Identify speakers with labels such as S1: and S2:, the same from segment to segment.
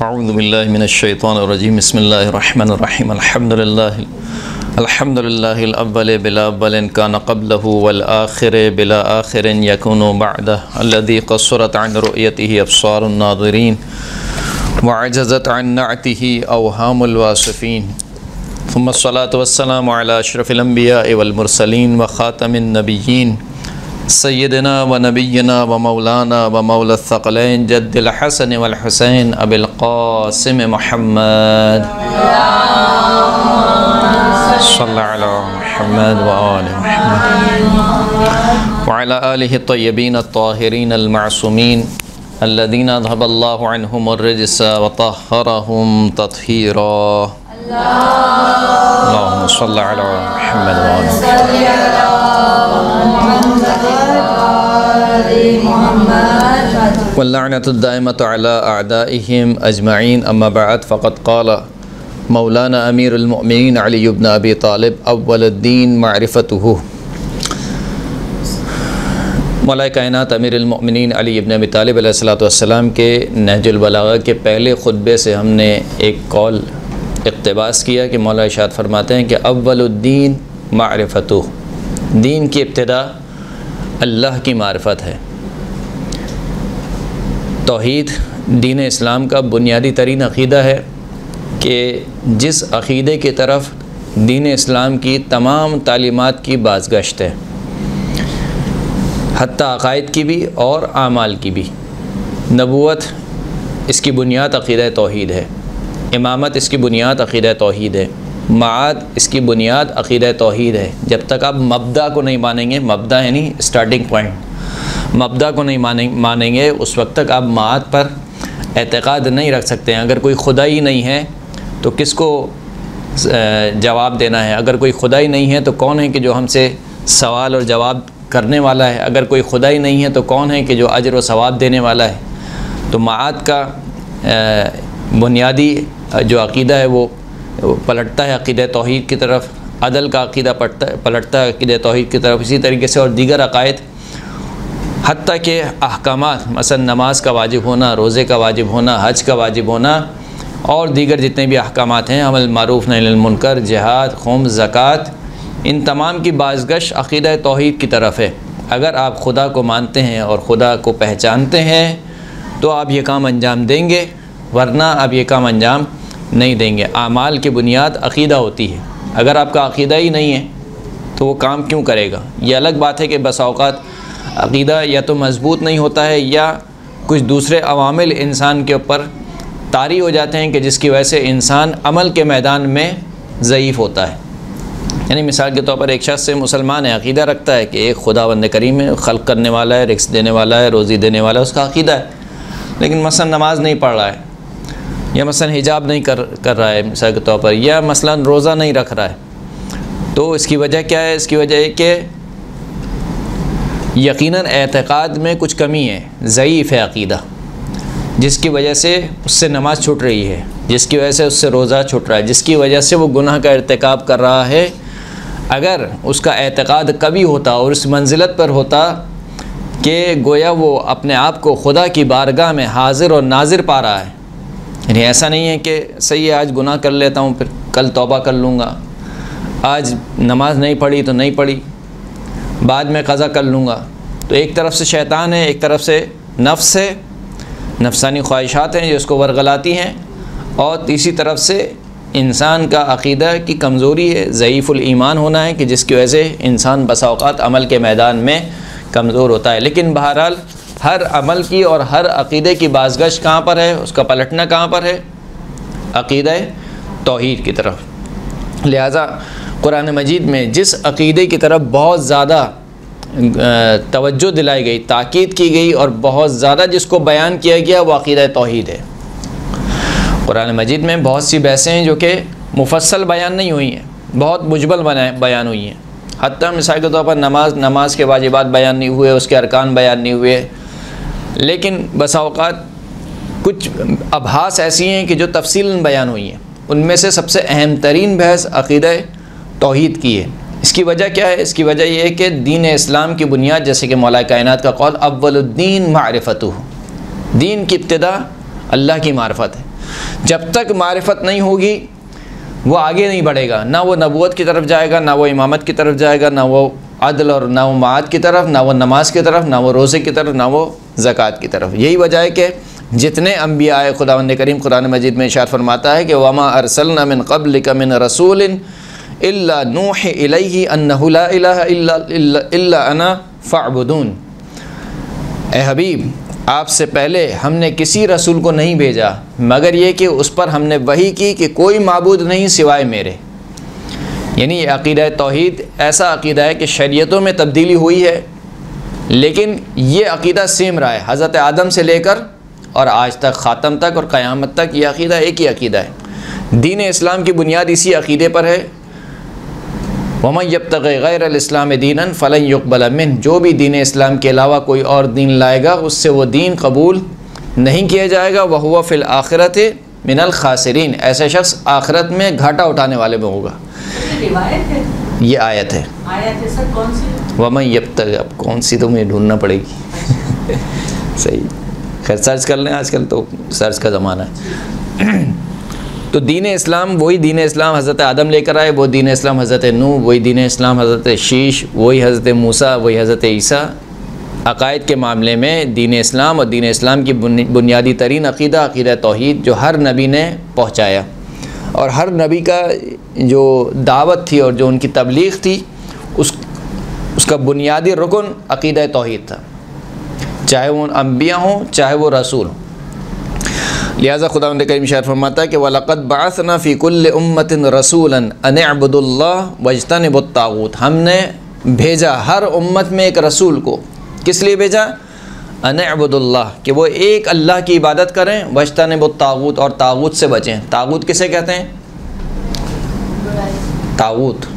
S1: अऊज़ु बिल्लाहि मिनश्शैतानिर्रजीम बिस्मिल्लाहिर्रहमानिर्रहीम अल्हम्दुलिल्लाहिल अव्वल बिला अव्वलिन कान क़ब्लहु वल आखिर बिला आखिरिन यकूनु बअदहु अल्लज़ी क़स्सरत अन रु'यतिही अब्सारुन नाज़िरीन व अजज़त अन नअतिही अवहामुल वासिफ़ीन सुम्मा अस्सलातु वस्सलामु अला अशरफिल अंबिया'i वल मुरसलीन व ख़ातमिन नबिय्यीन सय्यदना व नबिय्यना व मौलाना व मौला थक़लैन जद्दिल हसन वल हुसैन अबिल क़ासिम मुहम्मद सल्लल्लाहु अला मुहम्मद व आलि मुहम्मद व अला आलिहि तय्यबीन अत्ताहिरीन अल मासूमीन अल्लज़ीना ज़हबल्लाहु अन्हुमुर रिज्स व तह्हरहुम तत्हीरा। अल्लाहुम्मा सल्लि अला मुहम्मद व आलि मुहम्मद वल्लअनतु दाइमतु अला अअदाइहिम अजमईन अम्मा बअद फ़क़द क़ाल मौलाना अमीरुल मुमिनीन अली इब्न अबी तालिब अव्वलुद्दीन मारिफतुहु। मौला कायनात अमीरुल मुमिनीन अली इब्न अबी तालिब अलैहिस्सलातु वस्सलाम के नहजुल बलागा के पहले खुतबे से हमने एक कौल इक़्तिबास किया कि मौला इरशाद फरमाते हैं कि अव्वलुद्दीन मारिफतुहु, दीन की इब्तिदा अल्लाह की मारिफत है। तौहीद दीन इस्लाम का बुनियादी तरीन अक़ीदा है कि जिस अक़ीदे की तरफ दीन इस्लाम की तमाम तालीमात की बाज़गश्त है, हत्ता अक़ाइद की भी और आमाल की भी। नबूवत इसकी बुनियाद अक़ीदा तौहीद है, इमामत इसकी बुनियाद अक़ीदा तौहीद है, माद इसकी बुनियाद अक़ीदा तौहीद है। जब तक आप मब्दा को नहीं मानेंगे, मब्दा यानी स्टार्टिंग पॉइंट, मब्दा को नहीं मानेंगे उस वक्त तक आप माद पर एतक़ाद नहीं रख सकते हैं। अगर कोई खुदा ही नहीं है तो किसको जवाब देना है? अगर कोई खुदा ही नहीं है तो कौन है कि जो हमसे सवाल और जवाब करने वाला है? अगर कोई खुदा ही नहीं है तो कौन है कि जो अजर व सवाब देने वाला है? तो माद का बुनियादी जो अक़ीदा है वो पलटता है अक़ीदा तौहीद की तरफ, अदल का अक़ीदा पलटता है अक़ीदा तौहीद की तरफ। इसी तरीके से और दीगर अक़ाइद, हत्ता के अहकामात, मसलन नमाज का वाजिब होना, रोज़े का वाजिब होना, हज का वाजिब होना और दीगर जितने भी अहकामात हैं, अमल मारूफ़ नही अनिल मुनकर, जिहाद, खुम्स, ज़कात, इन तमाम की बाज़गश अक़ीदा तौहीद की तरफ है। अगर आप खुदा को मानते हैं और खुदा को पहचानते हैं तो आप ये काम अंजाम देंगे, वरना आप ये काम अंजाम नहीं देंगे। आमाल की बुनियाद अक़ीदा होती है। अगर आपका अक़ीदा ही नहीं है तो वो काम क्यों करेगा? ये अलग बात है कि बस औक़ात अक़ीदा या तो मज़बूत नहीं होता है या कुछ दूसरे अवामिल इंसान के ऊपर तारी हो जाते हैं कि जिसकी वजह से इंसान अमल के मैदान में ज़ईफ़ होता है। यानी मिसाल के तौर पर एक शख्स से मुसलमान है, अक़ीदा रखता है कि एक खुदावंद करीम है, ख़ल्क़ करने वाला है, रिज़्क़ देने वाला है, रोज़ी देने वाला है, उसका अक़ीदा है। लेकिन मसलन नमाज नहीं पढ़ रहा है, या मसलन हिजाब नहीं कर रहा है मिसाल के तौर पर, या मसलन रोज़ा नहीं रख रहा है, तो इसकी वजह क्या है? इसकी वजह है कि यकीनन एतक़ाद में कुछ कमी है, ज़ईफ़ है अक़ीदा, जिसकी वजह से उससे नमाज छूट रही है, जिसकी वजह से उससे रोज़ा छूट रहा है, जिसकी वजह से वो गुनाह का इर्तिकाब कर रहा है। अगर उसका एतक़ाद कभी होता और उस मंजिलत पर होता कि गोया वो अपने आप को खुदा की बारगाह में हाज़िर और नाज़िर पा रहा है, यानी ऐसा नहीं है कि सही है आज गुनाह कर लेता हूँ फिर कल तौबा कर लूँगा, आज नमाज नहीं पढ़ी तो नहीं पढ़ी, बाद में क़ज़ा कर लूँगा। तो एक तरफ से शैतान है, एक तरफ से नफ्स है, नफसानी ख्वाहिशात हैं जो उसको वरगलाती हैं, और तीसरी तरफ से इंसान का अक़ीदा की कमज़ोरी है, ज़ईफ़ुल ईमान होना है कि जिसकी वजह से इंसान बसा औक़ात अमल के मैदान में कमज़ोर होता है। लेकिन बहरहाल हर अमल की और हर अक़ीदे की बाज़गश कहाँ पर है? उसका पलटना कहाँ पर है? अक़ीदा तौहीद की तरफ। लिहाजा कुरान मजीद में जिस अक़ीदे की तरफ बहुत ज़्यादा तवज्जो दिलाई गई, ताकीद की गई और बहुत ज़्यादा जिसको बयान किया गया वो अक़ीदा तौहीद है। कुरान मजीद में बहुत सी बहसें हैं जो कि मुफस्सल बयान नहीं हुई हैं, बहुत मुजमल बयान हुई हैं। हत्ता मिसाल के तौर पर नमाज के वाजिबात बयान नहीं हुए, उसके अरकान बयान नहीं हुए, लेकिन बसा औक़ात कुछ अभास ऐसी हैं कि जो तफसीलन बयान हुई हैं। उनमें से सबसे अहम तरीन बहस अक़ीदा तौहीद की है। इसकी वजह क्या है? इसकी वजह यह है कि दीन इस्लाम की बुनियाद, जैसे कि मौला कायनात का कौल अव्वलुद्दीन मारिफतुहु, दीन की इब्तिदा अल्लाह की मारिफत है। जब तक मारिफत नहीं होगी वो आगे नहीं बढ़ेगा, ना वो नबूवत की तरफ जाएगा, ना वो इमामत की तरफ जाएगा, ना वो अदल और ना वो माद की तरफ, ना वो नमाज की तरफ, ना वो रोज़े की तरफ, ना वो ज़कात की तरफ। यही वजह है कि जितने अम्बिया आए, खुदावंद करीम कुरान मजीद में इरशाद फरमाता है कि वमा अरसलना मिन क़ब्लिका मिन रसूलिन इल्ला नूही इलैहि अन्नहु ला इलाहा इल्ला अना फ़अबुदून। ए हबीब, आपसे पहले हमने किसी रसूल को नहीं भेजा मगर ये कि उस पर हमने वही की कि कोई माबूद नहीं सिवाय मेरे। यानी ये अक़ीदा तौहीद ऐसा अक़ीदा है कि शरीयतों में तब्दीली हुई है लेकिन ये अक़ीदा सेम रहा है हज़रत आदम से लेकर और आज तक, ख़ातम तक और क़यामत तक। ये अक़ीदा एक ही अक़ीदा है। दीन इस्लाम की बुनियाद इसी अक़ीदे पर है। वमन यब्तग़ी गैरल इस्लाम दीनन फ़लन युक़बल मिन्हु, जो भी दीन इस्लाम के अलावा कोई और दीन लाएगा उससे वो दीन कबूल नहीं किया जाएगा। वहुवा फ़िल आखिरति मिनल ख़ासिरीन, ऐसा शख्स आखिरत में घाटा उठाने वाले में होगा। ये आयत है।
S2: सर कौन सी?
S1: वमन यब्तग़ी, अब कौन सी तो मुझे ढूंढना पड़ेगी। सही, खैर सर्च कर लें, आजकल तो सर्च का ज़माना है। तो दीन इस्लाम वही दीन इस्लाम हज़रत आदम लेकर आए, वो दीन इस्लाम हज़रत नूह, वही दीन इस्लाम हज़रत शीश, वही हज़रत मूसा, वही हज़रत ईसा। अक़ायद के मामले में दीन इस्लाम और दीन इस्लाम की बुनियादी तरीन अक़ीदा अक़ीदा तौहीद जो हर नबी ने पहुँचाया और हर नबी का जो दावत थी और जो उनकी तबलीग़ थी उसका बुनियादी रुकन अक़ीदा तौहीद था, चाहे वो अम्बिया हों चाहे वो रसूल हों। लिहाजा खुदावंद करीम शायर फरमाता है कि वलक़द बअसना फ़ी कुल्लि उम्मतिन रसूलन अन अअबुदुल्लाह वज्तनिबुत ताग़ूत। हमने भेजा हर उम्मत में एक रसूल को, किस लिए भेजा? अन अअबुदुल्लाह, कि वो एक अल्लाह की इबादत करें, वज्तनिबुत ताग़ूत, और ताग़ूत से बचें। ताग़ूत किसे कहते हैं? ताग़ूत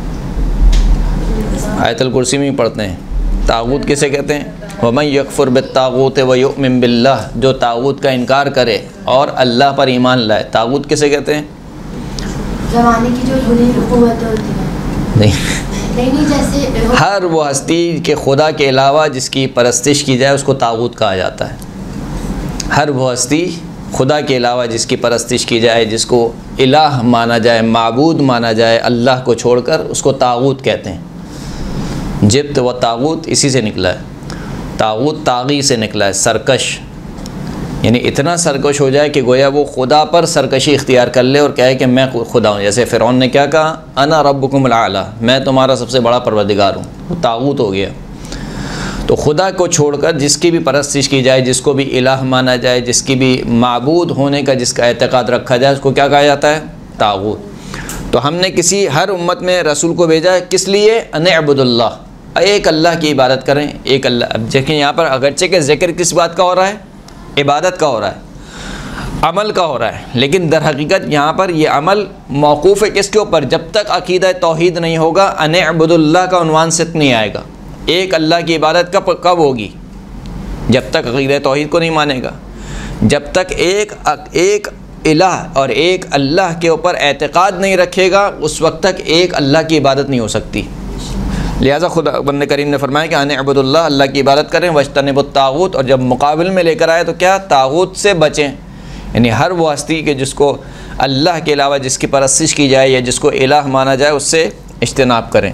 S1: आयतुल कुर्सी में ही पढ़ते हैं। ताग़ूत किसे कहते हैं? वमन यकफुर बित्ताग़ूत व युमिन बिल्लाह, जो ताग़ूत का इनकार करे और अल्लाह पर ईमान लाए। ताग़ूत किसे कहते हैं?
S3: ज़माने की जो हुकूमत होती है। नहीं, जैसे
S1: हर वो हस्ती के खुदा के अलावा जिसकी परस्तिश की जाए उसको ताग़ूत कहा जाता है। हर वो हस्ती खुदा के अलावा जिसकी परस्तिश की जाए, जिसको इलाह माना जाए, माबूद माना जाए अल्लाह को छोड़कर, उसको ताग़ूत कहते हैं। जिब्त व ताग़ूत इसी से निकला है। ताग़ूत ताग़ी से निकला है, सरकश, यानी इतना सरकश हो जाए कि गोया वो खुदा पर सरकशी इख्तियार कर ले और कहे कि मैं खुदा हूँ। जैसे फ़िरौन ने क्या कहा? अना रब्बुकुमुल आला, मैं तुम्हारा सबसे बड़ा परवरदिगार हूँ। वो ताग़ूत हो गया। तो खुदा को छोड़कर जिसकी भी परस्तिश की जाए, जिसको भी इलाह माना जाए, जिसकी भी माबूद होने का जिसका एतक़ाद रखा जाए, उसको क्या कहा जाता है? ताग़ूत। तो हमने किसी हर उम्मत में रसूल को भेजा है, किस लिए? अन अअबुदुल्लाह, एक अल्लाह की इबादत करें, एक अल्लाह। अब देखें यहाँ पर अगरचे के ज़िक्र किस बात का हो रहा है? इबादत का हो रहा है, अमल का हो रहा है, लेकिन दर हकीकत यहाँ पर ये अमल मौकूफ़ है किसके ऊपर? जब तक अक़ीदा तौहीद नहीं होगा, अन अअबुदुल्लाह का उन्वान सिर्फ नहीं आएगा। एक अल्लाह की इबादत कब होगी? जब तक अक़ीदा तौहीद को नहीं मानेगा, जब तक एक इलाह और एक अल्लाह के ऊपर एतक़ाद नहीं रखेगा, उस वक्त तक एक अल्लाह की इबादत नहीं हो सकती। लिहाजा खुदा बंदे करीम ने फरमाया कि अन अअबुदुल्लाह, अल्लाह की इबादत करें, वज्तनिबुत ताग़ूत, और जब मुकाबिल में लेकर आए तो क्या? ताग़ूत से बचें। यानी हर वो हस्ती के जिसको अल्लाह के अलावा जिसकी परस्तिश की जाए या जिसको इलाह माना जाए उससे इज्तिनाब करें।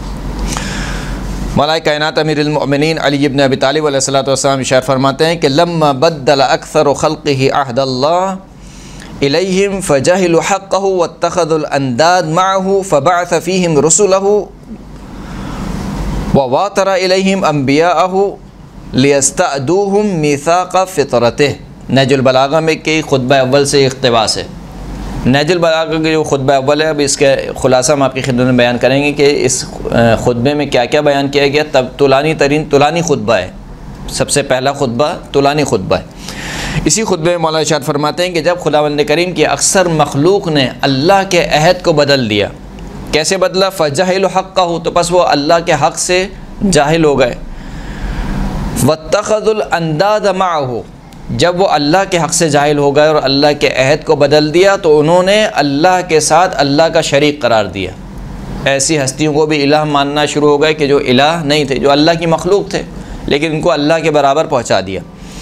S1: मौला कायनात अमीरुल मोमिनीन अली इब्न अबी तालिब अलैहिस्सलातु वस्सलाम इरशाद फरमाते हैं कि लम्मा बद्दल अक्सर खल्क़िही अहदल्लाह इलैहिम फ़जहिलु हक़्क़हु वत्तख़ज़ुल अंदाद मअहु फ़बअस फ़ीहिम रुसुलहु ववातरा इलैहिम अंबियाअहु लियस्तअदूहुम मीसाक़ फ़ितरतिह। नहजुल बलागा में के खुतबा अव्वल से इक़्तिबास है। नहजुल बलागा के जो खुतबा अव्वल है, अब इसके खुलासा हम आपकी खिदमत में बयान करेंगे कि इस खुतबे में क्या क्या बयान किया गया। तब तुलानी खुतबा है, सबसे पहला खुतबा तुलानी खुतबा है। इसी खुतबे में मौला इरशाद फरमाते हैं कि जब खुदावंद करीम की अक्सर मखलूक ने अल्लाह के अहद को बदल दिया, कैसे बदला? फ़जहिलु हक़्क़हु, तो बस वो अल्लाह के हक़ से जाहिल हो गए। वत्तख़ज़ुल अंदाद मअहु, जब वो अल्लाह के हक़ से जाहिल हो गए और अल्लाह के अहद को बदल दिया तो उन्होंने अल्लाह के साथ अल्लाह का शरीक करार दिया। ऐसी हस्तियों को भी इलाह मानना शुरू हो गए कि जो इलाह नहीं थे, जो अल्लाह की मखलूक थे, लेकिन इनको अल्लाह के बराबर पहुँचा दिया।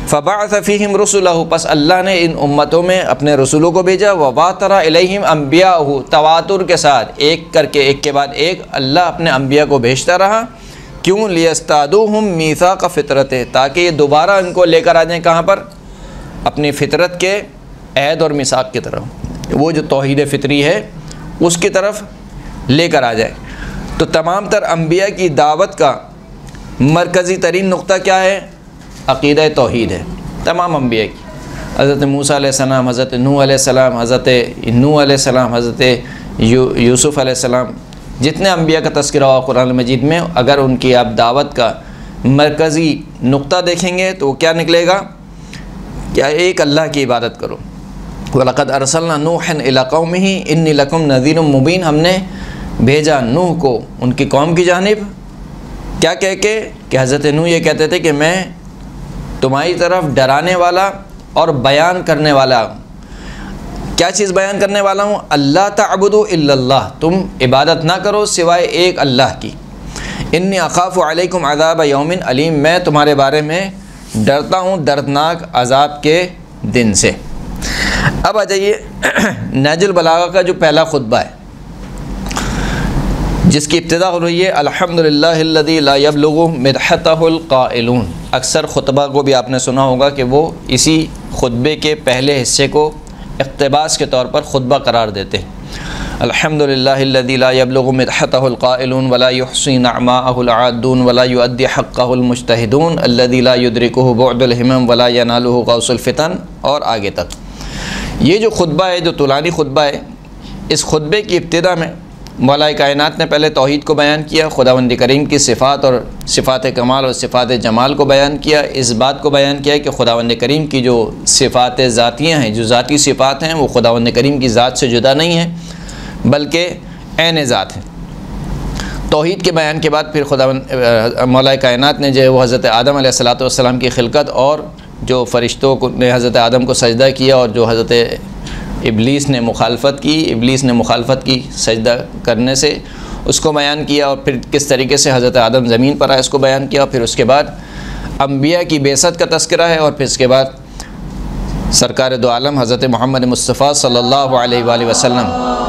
S1: फ़बअस फ़ीहिम रुसुलहु, पस अल्लाह ने इन उम्मतों में अपने रसूलों को भेजा। ववातरा इलैहिम अंबियाहु, तवातुर के साथ एक करके एक के बाद एक अल्लाह अपने अंबिया को भेजता रहा। क्यों? लियस्तादुहुम मीसाक़ फ़ितरत, ताकि ये दोबारा इनको लेकर आ जाएँ कहाँ पर? अपनी फ़ितरत के अहद और मिसाक़ की तरफ, वो जो तौहीद फ़ितरी है उसकी तरफ लेकर आ जाए। तो तमाम तर अंबिया की दावत का मरकज़ी तरीन नुक्ता क्या है? अक़ीदा तौहीद है तमाम अंबिया की। हज़रत मूसा अलैहिस्सलाम, हज़रत नूह अलैहिस्सलाम, हज़रत यूसुफ़ अलैहिस्सलाम, जितने अंबिया का तज़किरा हुआ कुरान मजीद में, अगर उनकी आप दावत का मरकज़ी नुक्ता देखेंगे तो क्या निकलेगा? क्या एक अल्लाह की इबादत करो। वलक़द अरसलना नूहन इला क़ौमिही इन्नी लकुम नज़ीरुम मुबीन, हमने भेजा नूह को उनकी कौम की जानिब, क्या कह के कि हज़रत नूह ये कहते थे कि मैं तुम्हारी तरफ डराने वाला और बयान करने वाला। क्या चीज़ बयान करने वाला हूँ? अल्लाह तअबुदु इल्लल्लाह, तुम इबादत ना करो सिवाय एक अल्लाह की। इन्नी अख़ाफ़ु अलैकुम अज़ाब यौमिन अलीम, मैं तुम्हारे बारे में डरता हूँ दर्दनाक अज़ाब के दिन से। अब आ जाइए नहजुल बलागा का जो पहला खुतबा है, जिसकी इब्तिदा हो रही है अल्हम्दुलिल्लाहिल्लज़ी ला यबलुगु मदहतहुल क़ाइलून। अक्सर खुतबा को भी आपने सुना होगा कि वो इसी खुतबे के पहले हिस्से को इक़्तिबास के तौर पर खुतबा करार देते हैं। अल्हम्दुलिल्लाहिल्लज़ी ला यबलुगु मदहतहुल क़ाइलून वला युहसी नअमाअहुल आदून वला युअद्दी हक़्क़हुल मुज्तहिदून अल्लज़ी ला युद्रिकुहु बुअदुल हिमम वला यनालुहु ग़ौसुल फ़ितन, और आगे तक। ये जो खुतबा है, जो तुलानी खुतबा है, इस खुतबे की इब्तिदा में मौलाए कायनात ने पहले तौहीद को बयान किया, खुदावंद करीम की सिफ़ात और सिफ़ात कमाल और सिफ़ात जमाल को बयान किया। इस बात को बयान किया कि खुदावंद करीम की जो सिफ़ात ज़ातियाँ हैं, जो ज़ाती सिफ़ात हैं, वो खुदावंद करीम की ज़ात से जुदा नहीं है बल्कि ऐन ज़ात है। तौहीद के बयान के बाद फिर खुदावंद मौलाए कायनात ने जो है वो हज़रत आदम अलैहिस्सलातु वस्सलाम की खिलकत और जो फ़रिश्तों को ने हज़रत आदम को सजदा किया और जो हज़रत इब्लीस ने मुखालफत की, इब्लीस ने मुखालफत की सजदा करने से, उसको बयान किया। और फिर किस तरीके से हज़रत आदम ज़मीन पर आए उसको बयान किया। फिर उसके बाद अंबिया की बेसत का तज़किरा है, और फिर इसके बाद सरकार दो आलम हज़रत मोहम्मद मुस्तफ़ा सल्लल्लाहु अलैहि वसल्लम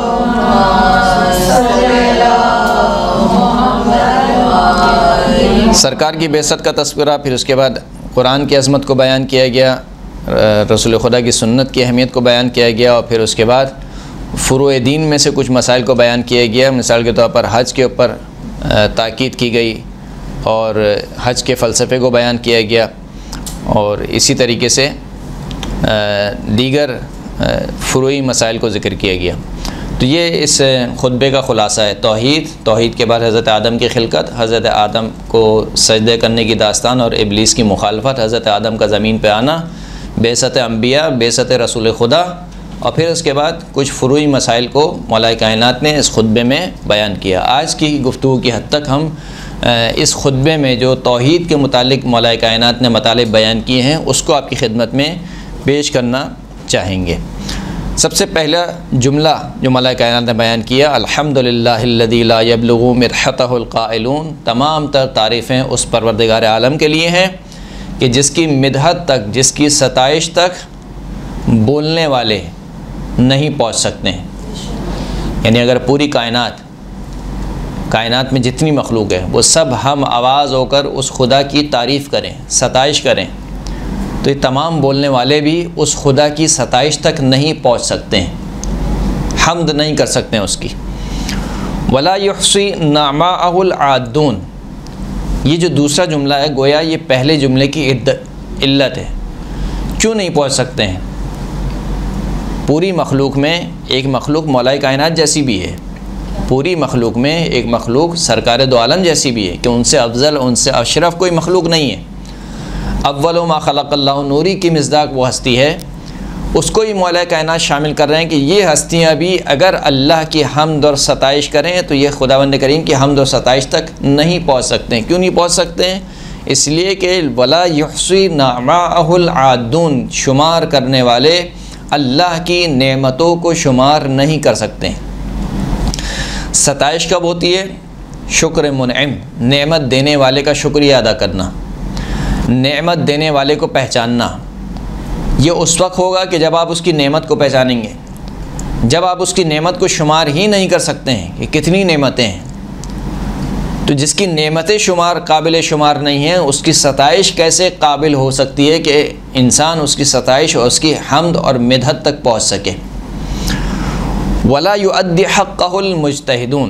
S1: सरकार की बेसत का तज़किरा। फिर उसके बाद कुरान की अज़मत को बयान किया गया, रसूल खुदा की सुन्नत की अहमियत को बयान किया गया, और फिर उसके बाद फ़ुरूए दीन में से कुछ मसाइल को बयान किया गया। मिसाल के तौर पर हज के ऊपर ताकीद की गई और हज के फ़लसफ़े को बयान किया गया, और इसी तरीके से दीगर फ़ुरूई मसाइल को ज़िक्र किया गया। तो ये इस खुतबे का ख़ुलासा है। तौहीद के बाद हज़रत आदम की खिलकत, हज़रत आदम को सजदे करने की दास्तान और इब्लीस की मुखालफत, हज़रत आदम का ज़मीन पे आना, बेसत अंबिया, बेसत रसूल खुदा, और फिर उसके बाद कुछ फ़ुरूई मसाइल को मौलाए कायनात ने इस खुतबे में बयान किया। आज की गुफ्तगू की हद तक हम इस खुतबे में जो तौहीद के मुतालिक मौलाए कायनात ने मतालिब बयान किए हैं उसको आपकी खिदमत में पेश करना चाहेंगे। सबसे पहला जुमला जो मौलाए कायनात ने बयान किया, अल्हम्दुलिल्लाहिल्लज़ी ला यबलुगु मदहतहुल क़ाइलून, तमाम तर तारीफ़ें उस परवरदिगार आलम के लिए हैं कि जिसकी मिदहत तक, जिसकी सताइश तक बोलने वाले नहीं पहुँच सकते हैं। यानी अगर पूरी कायनात में जितनी मखलूक है वो सब हम आवाज़ होकर उस खुदा की तारीफ़ करें, सताइश करें, तो ये तमाम बोलने वाले भी उस खुदा की सताइश तक नहीं पहुँच सकते हैं, हम्द नहीं कर सकते हैं उसकी। वला युहसी नअमाअहुल आदून, ये जो दूसरा जुमला है गोया ये पहले जुमले की इल्लत है। क्यों नहीं पहुँच सकते हैं? पूरी मखलूक में एक मखलूक मौलाए कायनात जैसी भी है, पूरी मखलूक में एक मखलूक सरकार दो आलम जैसी भी है कि उनसे अफजल, उनसे अशरफ कोई मखलूक नहीं है। अव्वल मा खलक़ल्लाहु नूरी की मिज़दाक वो हस्ती है, उसको ही मौलाए कायनात शामिल कर रहे हैं कि ये हस्तियाँ भी अगर अल्लाह की हम्द और सताइश करें तो ये खुदावंद करीम की हम्द और सताइश तक नहीं पहुँच सकते हैं। क्यों नहीं पहुँच सकते हैं? इसलिए कि वला युहसी नअमाअहुल आदून, शुमार करने वाले अल्लाह की नेमतों को शुमार नहीं कर सकते हैं। सताइश कब होती है? शुक्र मुनइम, नेमत देने वाले का शुक्रिया अदा करना। नेमत देने वाले को पहचानना ये उस वक्त होगा कि जब आप उसकी नेमत को पहचानेंगे। जब आप उसकी नेमत को शुमार ही नहीं कर सकते हैं कि कितनी नेमतें हैं, तो जिसकी नेमतें शुमार काबिल शुमार नहीं हैं उसकी सताइश कैसे काबिल हो सकती है कि इंसान उसकी सताइश और उसकी हम्द और मिदहत तक पहुँच सके। वला युअद्दि हक़्क़हुल मुज्तहिदून,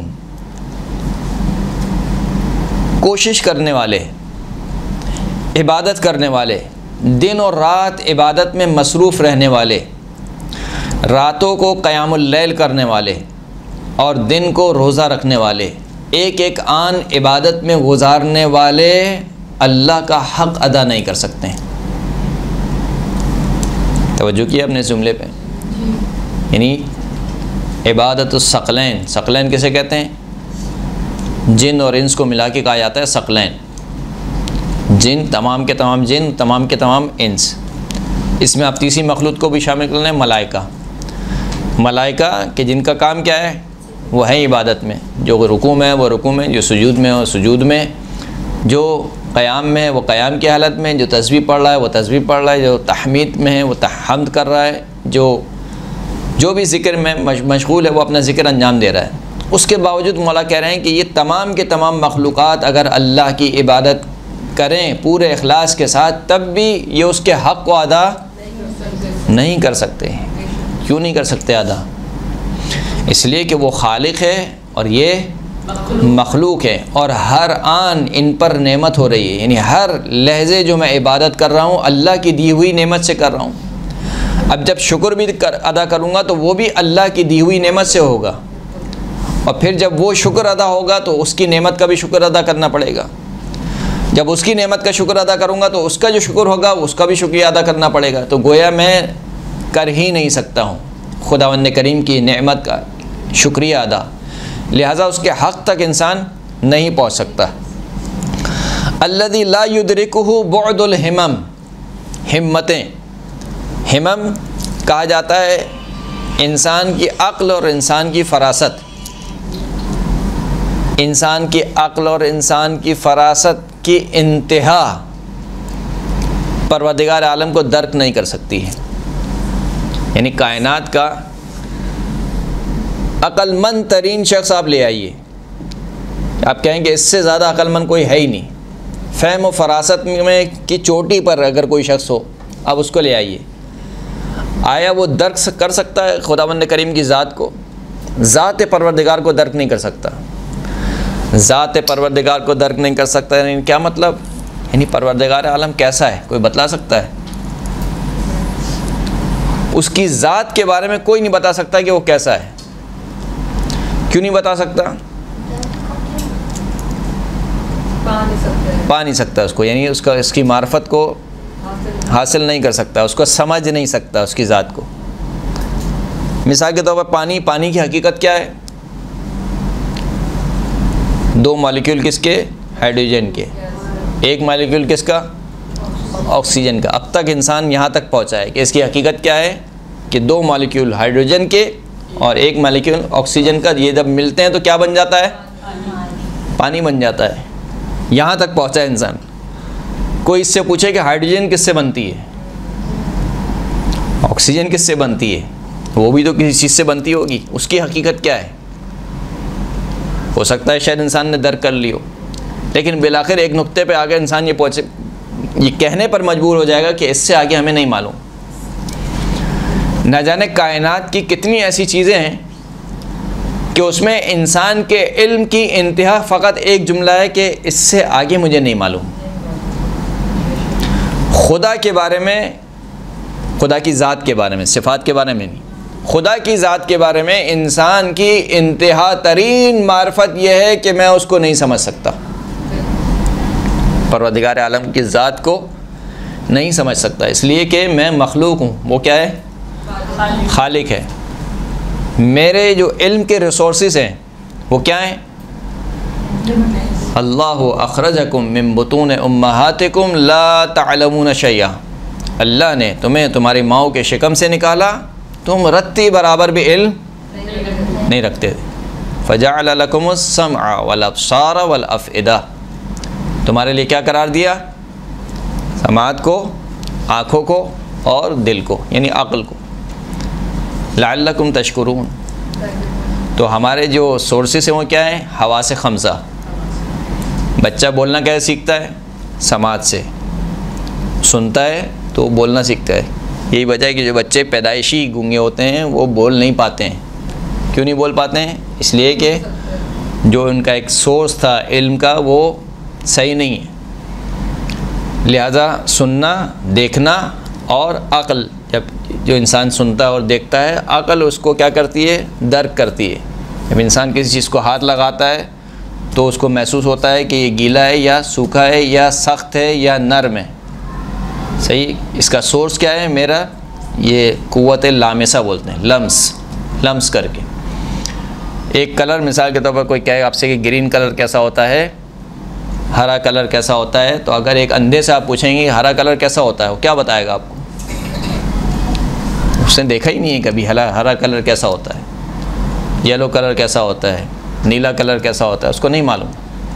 S1: कोशिश करने वाले, इबादत करने वाले, दिन और रात इबादत में मसरूफ़ रहने वाले, रातों को क़यामुल लैल करने वाले और दिन को रोज़ा रखने वाले, एक एक आन इबादत में गुजारने वाले अल्लाह का हक़ अदा नहीं कर सकते हैं। तवज्जो किया अपने जुमले पे, यानी इबादतुस सकलैन, सकलैन किसे कहते हैं? जिन और इंस को मिला के कहा जाता है सकलैन। जिन तमाम के तमाम जिन, तमाम के तमाम इंस। इसमें आप तीसरी मखलूक को भी शामिल कर लें, मलाइका। मलाइका कि जिनका काम क्या है? वो है इबादत में, जो रुकू में है वो रुकू में, जो सुजूद में है वो सुजूद में, जो क़याम में है वो क़याम की हालत में, जो तस्बीह पढ़ रहा है वो तस्बीह पढ़ रहा है, जो तहमीद में है वो हम्द कर रहा है, जो भी ज़िक्र में मशगूल है वो अपना ज़िक्र अंजाम दे रहा है। उसके बावजूद मौला कह रहे हैं कि ये तमाम के तमाम मखलूक़ात अगर अल्लाह की इबादत करें पूरे इखलास के साथ, तब भी ये उसके हक़ को अदा नहीं कर सकते हैं। क्यों नहीं कर सकते अदा? इसलिए कि वो खालिक है और ये मखलूक है, और हर आन इन पर नेमत हो रही है। यानी हर लहजे जो मैं इबादत कर रहा हूँ अल्लाह की दी हुई नेमत से कर रहा हूँ। अब जब शुक्र भी अदा करूँगा तो वो भी अल्लाह की दी हुई नेमत से होगा, और फिर जब वो शुक्र अदा होगा तो उसकी नेमत का भी शुक्र अदा करना पड़ेगा। जब उसकी नेमत का शुक्र अदा करूँगा तो उसका जो शुक्र होगा उसका भी शुक्रिया अदा करना पड़ेगा। तो गोया मैं कर ही नहीं सकता हूँ खुदावंद करीम की नेमत का शुक्रिया अदा, लिहाजा उसके हक़ तक इंसान नहीं पहुँच सकता। अल्लज़ी ला युदरिकुहु बुअदुल हिमम, हिम्मतें, हिमम कहा जाता है इंसान की अक्ल और इंसान की फ़रासत। इंसान की अक्ल और इंसान की फ़रासत की इंतहा परवरदिगार आलम को दर्क नहीं कर सकती है। यानी कायनात का अक्लमंद तरीन शख्स आप ले आइए, आप कहेंगे इससे ज़्यादा अक्लमंद कोई है ही नहीं। फ़हम व फ़रासत में की चोटी पर अगर कोई शख्स हो, आप उसको ले आइए, आया वो दर्क कर सकता है खुदावंद करीम की ज़ात को? ज़ात परवरदिगार को दर्क नहीं कर सकता। ज़ात परवरदिगार को दर्क नहीं कर सकता। यानी क्या मतलब? यानी परवरदिगार आलम कैसा है कोई बतला सकता है? उसकी ज़ात के बारे में कोई नहीं बता सकता कि वो कैसा है। क्यों नहीं बता सकता? पा नहीं सकता उसको, यानी उसका इसकी मार्फत को हासिल नहीं कर सकता, उसको समझ नहीं सकता उसकी ज़ात को। मिसाल के तौर पर पानी, पानी की हकीकत क्या है? दो मॉलिक्यूल किसके? हाइड्रोजन के। एक मॉलिक्यूल किसका? ऑक्सीजन का। अब तक इंसान यहाँ तक पहुँचा है कि इसकी हकीकत क्या है कि दो मॉलिक्यूल हाइड्रोजन के और एक मॉलिक्यूल ऑक्सीजन का, ये जब मिलते हैं तो क्या बन जाता है? पानी बन जाता है। यहाँ तक पहुँचा है इंसान। कोई इससे पूछे कि हाइड्रोजन किससे बनती है, ऑक्सीजन किससे बनती है, वो भी तो किसी चीज़ से बनती होगी, उसकी हकीकत क्या है? हो सकता है शायद इंसान ने दर्क कर ली हो, लेकिन बिलाखिर एक नुक्ते पे आकर इंसान ये कहने पर मजबूर हो जाएगा कि इससे आगे हमें नहीं मालूम। न जाने कायनात की कितनी ऐसी चीज़ें हैं कि उसमें इंसान के इल्म की इंतहा फ़कत एक जुमला है कि इससे आगे मुझे नहीं मालूम। खुदा के बारे में, खुदा की ज़ात के बारे में, सिफ़ात के बारे में नहीं, खुदा की ज़ात के बारे में इंसान की इंतहा तरीन मार्फत यह है कि मैं उसको नहीं समझ सकता। परवरदिगार आलम की ज़ात को नहीं समझ सकता, इसलिए कि मैं मखलूक हूँ, वो क्या है? खालिक है। मेरे जो इल्म के रिसोर्सेज हैं वो क्या हैं? अल्लाहु अखरजकुम मिन बुतून उम्महातिकुम ला तअलमून शैया, अल्लाह ने तुम्हें तुम्हारी माओ के शिकम से निकाला, तुम रत्ती बराबर भी इल्म नहीं रखते थे। फजअल लकुमुस समअ वल अब्सार वल अफइदा, तुम्हारे लिए क्या करार दिया? समात को, आँखों को और दिल को यानी अक्ल को। लअल्लकुम तशकुरून, तो हमारे जो सोर्सेस हैं वो क्या है? हवास खमसा। बच्चा बोलना कैसे सीखता है? समात से। सुनता है तो बोलना सीखता है। यही वजह है कि जो बच्चे पैदाइशी गूंगे होते हैं वो बोल नहीं पाते हैं। क्यों नहीं बोल पाते हैं? इसलिए कि जो उनका एक सोर्स था इल्म का वो सही नहीं है। लिहाजा सुनना, देखना और अक्ल, जब जो इंसान सुनता है और देखता है, अक्ल उसको क्या करती है? दर्क करती है। जब इंसान किसी चीज़ को हाथ लगाता है तो उसको महसूस होता है कि ये गीला है या सूखा है या सख्त है या नरम है। सही, इसका सोर्स क्या है? मेरा ये कुव्वत लामसा बोलते हैं, लम्स करके। एक कलर, मिसाल के तौर पर कोई कहे आपसे कि ग्रीन कलर कैसा होता है, हरा कलर कैसा होता है, तो अगर एक अंधे से आप पूछेंगे हरा कलर कैसा होता है, वो क्या बताएगा आपको? उसने देखा ही नहीं है कभी हरा कलर कैसा होता है, येलो कलर कैसा होता है, नीला कलर कैसा होता है, उसको नहीं मालूम।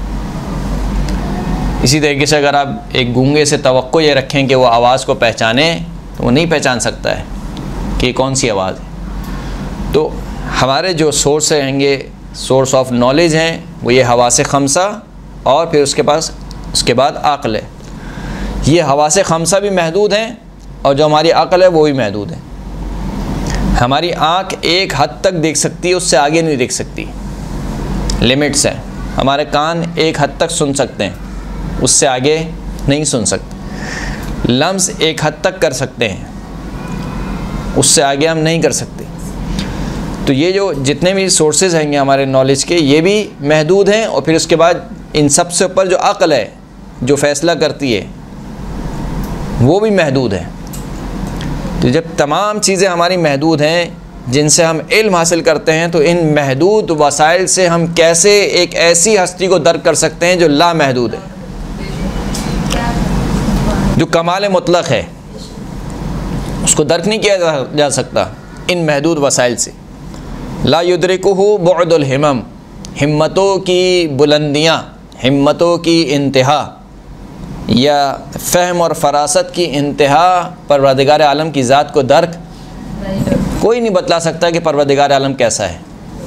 S1: इसी तरीके से अगर आप एक गूंगे से तवक्को ये रखें कि वो आवाज़ को पहचाने, तो वो नहीं पहचान सकता है कि कौन सी आवाज़ है। तो हमारे जो सोर्स रहेंगे, सोर्स ऑफ नॉलेज हैं, वो ये हवास खमसा और फिर उसके बाद अक्ल है। ये हवास खमसा भी महदूद हैं और जो हमारी अक्ल है वो भी महदूद है। हमारी आँख एक हद तक देख सकती है, उससे आगे नहीं देख सकती, लिमिट्स हैं। हमारे कान एक हद तक सुन सकते हैं, उससे आगे नहीं सुन सकते। लम्स एक हद तक कर सकते हैं, उससे आगे हम नहीं कर सकते। तो ये जो जितने भी सोर्सेज हैं हमारे नॉलेज के, ये भी महदूद हैं। और फिर उसके बाद इन सब से ऊपर जो अक्ल है, जो फ़ैसला करती है, वो भी महदूद है। तो जब तमाम चीज़ें हमारी महदूद हैं जिनसे हम इल्म हासिल करते हैं, तो इन महदूद वसाइल से हम कैसे एक ऐसी हस्ती को दर्क कर सकते हैं जो लामहदूद है, जो कमाल मुतलक है, उसको दर्क नहीं किया जा सकता इन महदूद वसाइल से। ला युद्रिकुहु बुअदुल हिमम, हिम्मतों की बुलंदियाँ, हिम्मतों की इंतहा या फ़हम और फ़रासत की इंतहा परवरदिगार आलम की ज़ात को दर्क कोई नहीं बतला सकता कि परवरदिगार आलम कैसा है।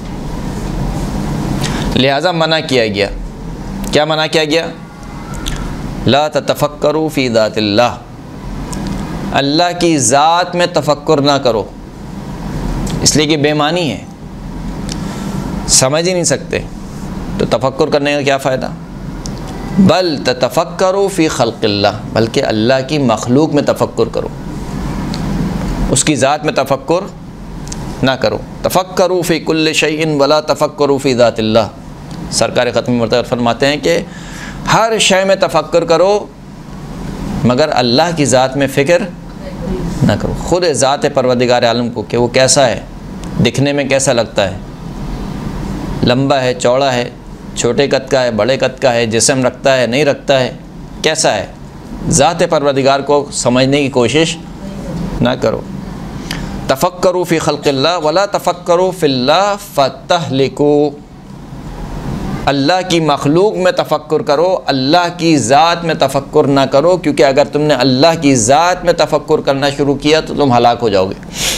S1: लिहाजा मना किया गया। क्या मना किया गया? ला ततफ़क्करू फ़ी ज़ातिल्लाह, अल्लाह की ज़ात में तफ़क्कुर ना करो, इसलिए कि बेमानी है, समझ ही नहीं सकते, तो तफ़क्कुर करने का क्या फ़ायदा। बल ततफ़क्करू फ़ी ख़ल्क़िल्लाह, बल्कि अल्लाह की मखलूक में तफ़क्कुर करो, उसकी ज़ात में तफ़क्कुर ना करो। तफ़क्करू फ़ी कुल्लि शैइन वला तफ़क्करू फ़ी ज़ातिल्लाह। सरकार ख़त्मी मरतबा फरमाते हैं कि हर शय में तफ़क्कुर करो मगर अल्लाह की ज़ात में फ़िक्र ना करो। ख़ुद ज़ात परवरदिगार आलम को कि वो कैसा है, दिखने में कैसा लगता है, लंबा है, चौड़ा है, छोटे कद का है, बड़े कद का है, जिस्म रखता है, नहीं रखता है, कैसा है, ज़ात परवरदिगार को समझने की कोशिश ना करो। तफ़क्करू फ़ी ख़ल्क़िल्लाह वला तफ़क्करू फ़िल्लाह फ़तहलिकू, अल्लाह की मखलूक में तफ़क्कुर करो, अल्लाह की ज़ात में तफ़क्कुर ना करो, क्योंकि अगर तुमने अल्लाह की ज़ात में तफ़क्कुर करना शुरू किया तो तुम हलाक हो जाओगे।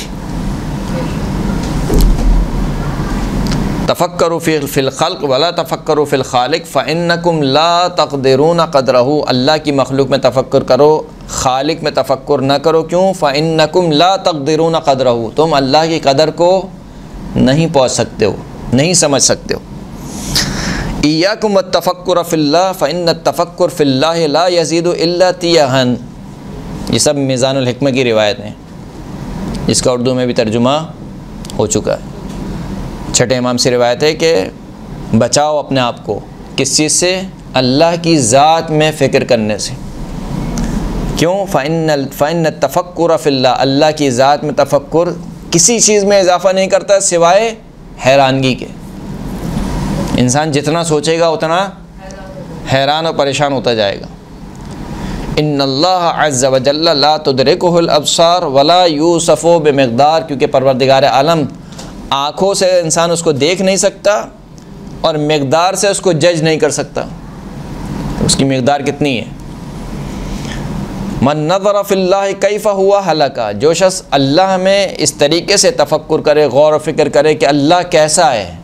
S1: तफ़क्करू फ़िल ख़ल्क़ वला तफ़क्करू फ़िल ख़ालिक़ फ़इन्नकुम ला तक़दिरून क़दरहू, अल्लाह की मखलूक में तफ़क्कुर करो, ख़ालिक़ में तफ़क्कुर ना करो। क्यों? फ़इन्नकुम ला तक़दिरून क़दरहू, तुम अल्लाह की कदर को नहीं पहुँच सकते हो, नहीं समझ सकते हो। इय्याकुम वत्तफ़क्कुर फ़िल्लाह फ़इन्न तफ़क्कुर फ़िल्लाह ला यज़ीदु इल्ला तियहन। ये सब मीज़ानुल हिक्मत की रिवायत हैं, जिसका उर्दू में भी तर्जुमा हो चुका है। छठे इमाम से रिवायत है कि बचाओ अपने आप को किस चीज़ से? अल्लाह की ज़ात में फ़िक्र करने से। क्यों? फ़इन्न तफ़क्कुर फ़िल्लाह, अल्लाह की ज़ात में तफ़क्कुर किसी चीज़ में इजाफ़ा नहीं करता सिवाय हैरानगी के। इंसान जितना सोचेगा उतना हैरान और परेशान होता जाएगा। इन्नल्लाह अज़्ज़ व जल्ला ला तुदरिकुहुल अब्सार वला यूसफ़ु बिमिक़दार, क्योंकि परवरदिगार आलम आँखों से इंसान उसको देख नहीं सकता और मिक़दार से उसको जज नहीं कर सकता। तो उसकी मिक़दार कितनी है? मन नज़र फ़िल्लाह कैफ़ हुआ हलका, जो शख्स अल्लाह में इस तरीके से तफक्कुर करे, गौर व फिक्र करे कि अल्लाह कैसा है,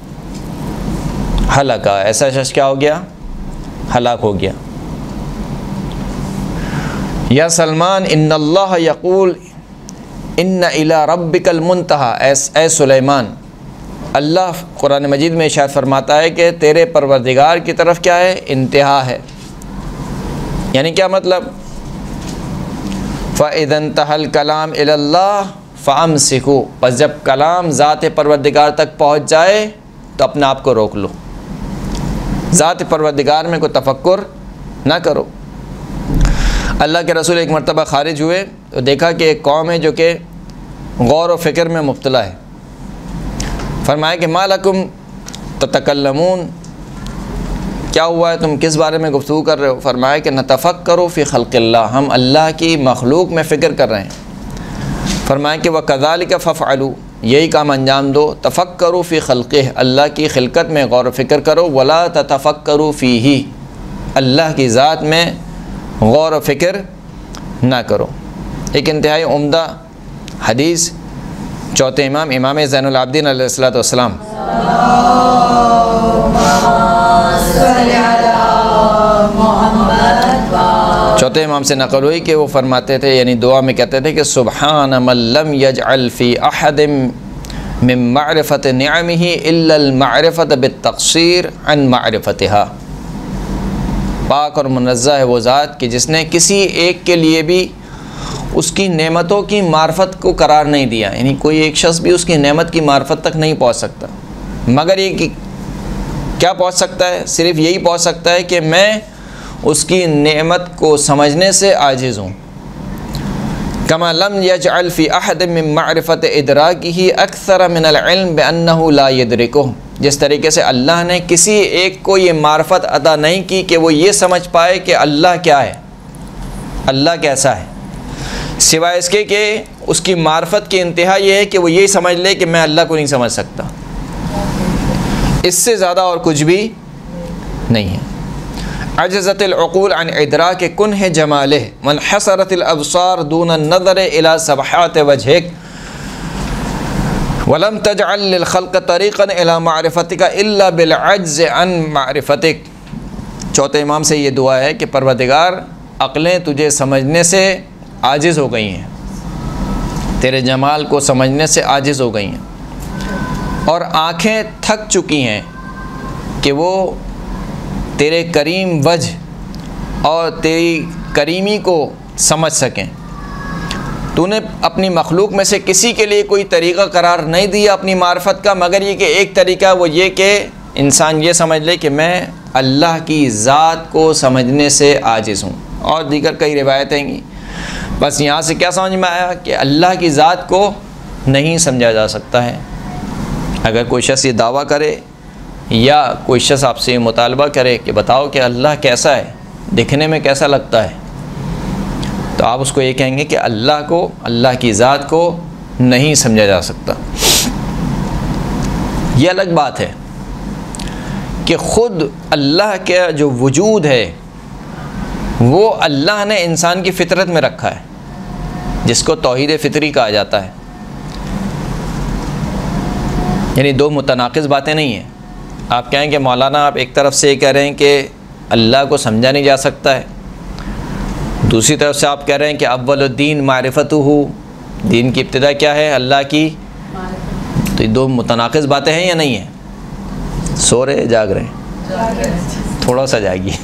S1: हलका, ऐसा शख्स क्या हो गया, हलाक हो गया। या सलमान इन्नल्लाह यक़ूल इन्ना इला रब्बिकल मुंतहा, ऐ सुलेमान, अल्लाह कुरान मजीद में इरशाद फरमाता है कि तेरे परवरदिगार की तरफ क्या है, इंतहा है। यानी क्या मतलब, फ़इज़न तहल कलाम इलल्लाह फ़अमसिकू, बस जब कलाम ज़ात परवरदिगार तक पहुँच जाए तो अपने आप को रोक लो, ज़ात परवरदिगार में कोई तफक्कुर ना करो। अल्लाह के रसूल एक मरतबा खारिज हुए तो देखा कि एक कौम है जो कि गौर व फ़िक्र में मुब्तला है। फरमाया कि मा लकुम ततकल्लमून, क्या हुआ है, तुम किस बारे में गुफ्तगू कर रहे हो। फरमाया कि नतफ़क्करु फ़ी ख़ल्क़िल्लाह, हम अल्लाह की मखलूक में फ़िक्र कर रहे हैं। फरमाया कि व कज़ालिका फ़फ़अलू, यही काम अंजाम दो, तफ़क्करु फ़ी ख़ल्क़िह, अल्लाह की खिलकत में गौर व फ़िक्र करो, वला ततफ़क्करु फ़ीही, अल्लाह की ज़ात में गौर व फ़िक्र ना करो। एक इंतहाई उम्दा हदीस चौथे इमाम इमाम ज़ैनुल आबिदीन अलैहिस्सलातु वस्सलाम चौथे इमाम से नक़ल हुई कि वो फरमाते थे, यानी दुआ में कहते थे कि सुब्हान मन लम यजअल फ़ी अहदिम मिन मअरिफ़ति निअमिही इल्ला अल मअरिफ़त बित्तक़सीर अन मअरिफ़तिहा, पाक और मुनज़्ज़ह है वो ज़ात कि जिसने किसी एक के लिए भी उसकी नेमतों की मार्फत को करार नहीं दिया, यानी कोई एक शख्स भी उसकी नेमत की मार्फत तक नहीं पहुंच सकता, मगर ये कि क्या पहुंच सकता है, सिर्फ़ यही पहुंच सकता है कि मैं उसकी नेमत को समझने से आजिज़ हूँ। कमा लम यजअल फ़ी अहद मिन मअरिफ़त इदराकिही अक्सर मिन अल इल्म बिअन्नहु ला यदरिकुहु, जिस तरीके से अल्लाह ने किसी एक को ये मार्फत अता नहीं की कि वो ये समझ पाए कि अल्लाह क्या है, अल्लाह कैसा है, सिवाय इसके कि उसकी मार्फत की इंतहा ये है कि वो यही समझ ले कि मैं अल्लाह को नहीं समझ सकता, इससे ज़्यादा और कुछ भी नहीं है। अजज़तिल उक़ूल अन इदराक कुन्ह जमालिह वन्हसरतिल अब्सार दून नज़र इला सबहात वजहिक वलम तजअल लिल खल्क़ तरीक़न इला मारिफ़तिका इल्ला बिल अज्ज़ अन मारिफ़तिक। चौथे इमाम से ये दुआ है कि परवरदिगार, अक़लें तुझे समझने से आजिज़ हो गई हैं, तेरे जमाल को समझने से आजिज़ हो गई हैं, और आँखें थक चुकी हैं कि वो तेरे करीम वजह और तेरी करीमी को समझ सकें। तूने अपनी मखलूक में से किसी के लिए कोई तरीक़ा करार नहीं दिया अपनी मार्फत का, मगर ये कि एक तरीक़ा वो ये कि इंसान ये समझ ले कि मैं अल्लाह की ज़ात को समझने से आजिज़ हूँ। और दीगर कई रिवायतें हैं, बस यहाँ से क्या समझ में आया कि अल्लाह की ज़ात को नहीं समझा जा सकता है। अगर कोई शख्स ये दावा करे या कोई शख्स आपसे मुतालबा करे कि बताओ कि अल्लाह कैसा है, दिखने में कैसा लगता है, तो आप उसको ये कहेंगे कि अल्लाह को, अल्लाह की ज़ात को नहीं समझा जा सकता। ये अलग बात है कि ख़ुद अल्लाह का जो वजूद है वो अल्लाह ने इंसान की फ़ितरत में रखा है, जिसको तौहीद फ़ितरी कहा जाता है। यानी दो मुतनाक़िज़ बातें नहीं हैं। आप कहें कि मौलाना आप एक तरफ से ये कह रहे हैं कि अल्लाह को समझा नहीं जा सकता है, दूसरी तरफ से आप कह रहे हैं कि अव्वलुद्दीन मारिफतुहु, दीन की इब्तिदा क्या है, अल्लाह की। तो ये दो मुतनाक़िज़ बातें हैं या नहीं हैं? सो रहे जाग रहे? थोड़ा सा जागिए।